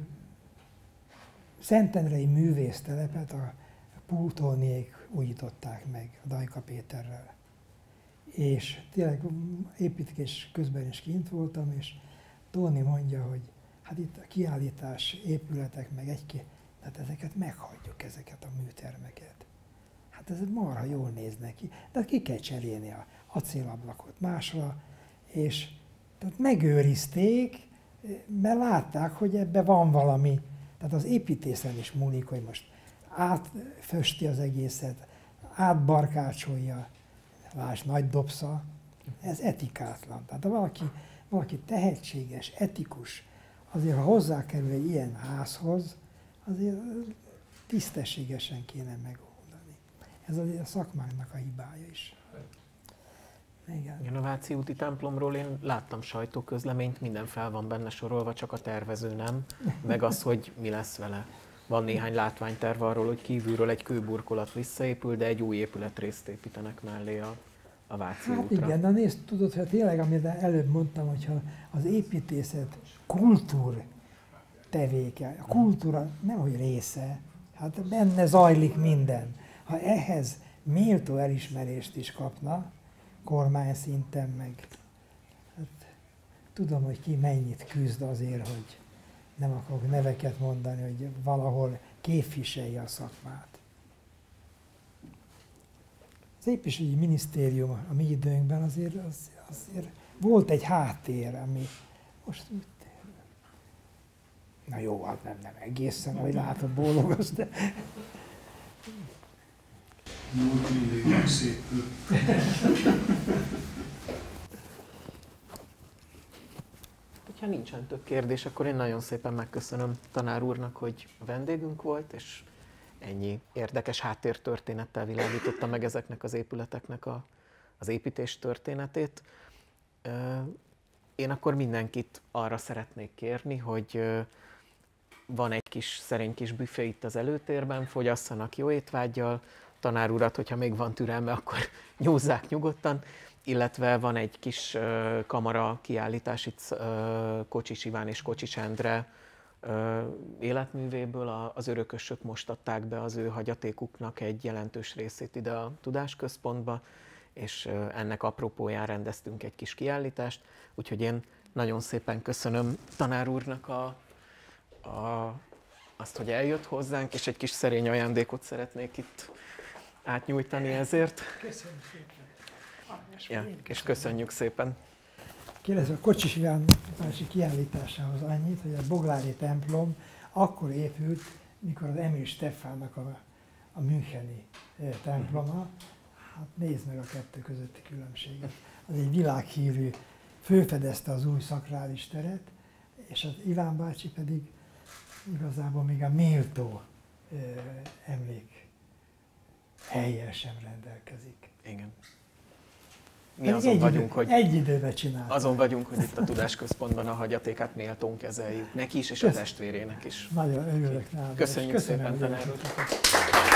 Szentendrei művésztelepet a Pultóniék újították meg a Dajka Péterrel. És tényleg építés közben is kint voltam, és Tóni mondja, hogy hát itt a kiállítás, épületek, meg egy-két, tehát ezeket meghagyjuk, ezeket a műtermeket. Hát ez marha jól néz neki, de ki kell cserélni a acélablakot másra, és tehát megőrizték, mert látták, hogy ebben van valami, tehát az építészen is múlik, hogy most átfösti az egészet, átbarkácsolja, lásd, nagy dobsza, ez etikátlan. Tehát ha valaki, valaki tehetséges, etikus, azért ha hozzákerül egy ilyen házhoz, azért tisztességesen kéne megoldani. Ez azért a szakmának a hibája is. Igen. Igen, a Váci úti templomról én láttam sajtóközleményt, minden fel van benne sorolva, csak a tervező nem, meg az, hogy mi lesz vele. Van néhány látványterv arról, hogy kívülről egy kőburkolat visszaépül, de egy új épületrészt építenek mellé a, a Váci hát útra. Igen, de nézd, tudod, hogy tényleg, amit előbb mondtam, hogyha az építészet kultúr tevéke, a kultúra nem hogy része, hát benne zajlik minden. Ha ehhez méltó elismerést is kapna, kormány szinten meg, hát, tudom, hogy ki mennyit küzd azért, hogy nem akarok neveket mondani, hogy valahol képviselje a szakmát. Az építésügyi minisztérium a mi időnkben azért, az, azért volt egy háttér, ami most úgy... Na jó, hát nem, nem egészen, ahogy látod, bólogasz, de... Múlt mindig megszépül. Ha nincsen több kérdés, akkor én nagyon szépen megköszönöm tanár úrnak, hogy vendégünk volt, és ennyi érdekes háttértörténettel világította meg ezeknek az épületeknek a, az építés történetét. Én akkor mindenkit arra szeretnék kérni, hogy van egy kis szerény kis büfé itt az előtérben, fogyasszanak jó étvággyal, tanár urat, hogyha még van türelme, akkor nyúzzák nyugodtan, illetve van egy kis uh, kamara kiállítás itt uh, Kocsis Iván és Kocsis Endre uh, életművéből. A, az örökösök most adták be az ő hagyatékuknak egy jelentős részét ide a Tudásközpontba, és uh, ennek apropóján rendeztünk egy kis kiállítást, úgyhogy én nagyon szépen köszönöm tanár úrnak a, a, azt, hogy eljött hozzánk, és egy kis szerény ajándékot szeretnék itt átnyújtani ezért. Köszönjük szépen. Ja, és köszönjük szépen. Kérdezem, a Kocsis Iván bácsi kiállításához annyit, hogy a Boglári templom akkor épült, mikor az Emil Steffánnak a, a müncheni temploma. Hát nézd meg a kettő közötti különbséget. Az egy világhírű, fölfedezte az új szakrális teret, és az Iván bácsi pedig igazából még a méltó ö, emlék helyen sem rendelkezik. Igen. Mi azon egy vagyunk, idő, hogy egy időben csináltuk. Azon vagyunk, hogy itt a Tudásközpontban a hagyatékát méltón kezeljük. Neki is, és a testvérének is. Nagyon örülök nála. Köszönjük Köszönöm, szépen, tanár úr.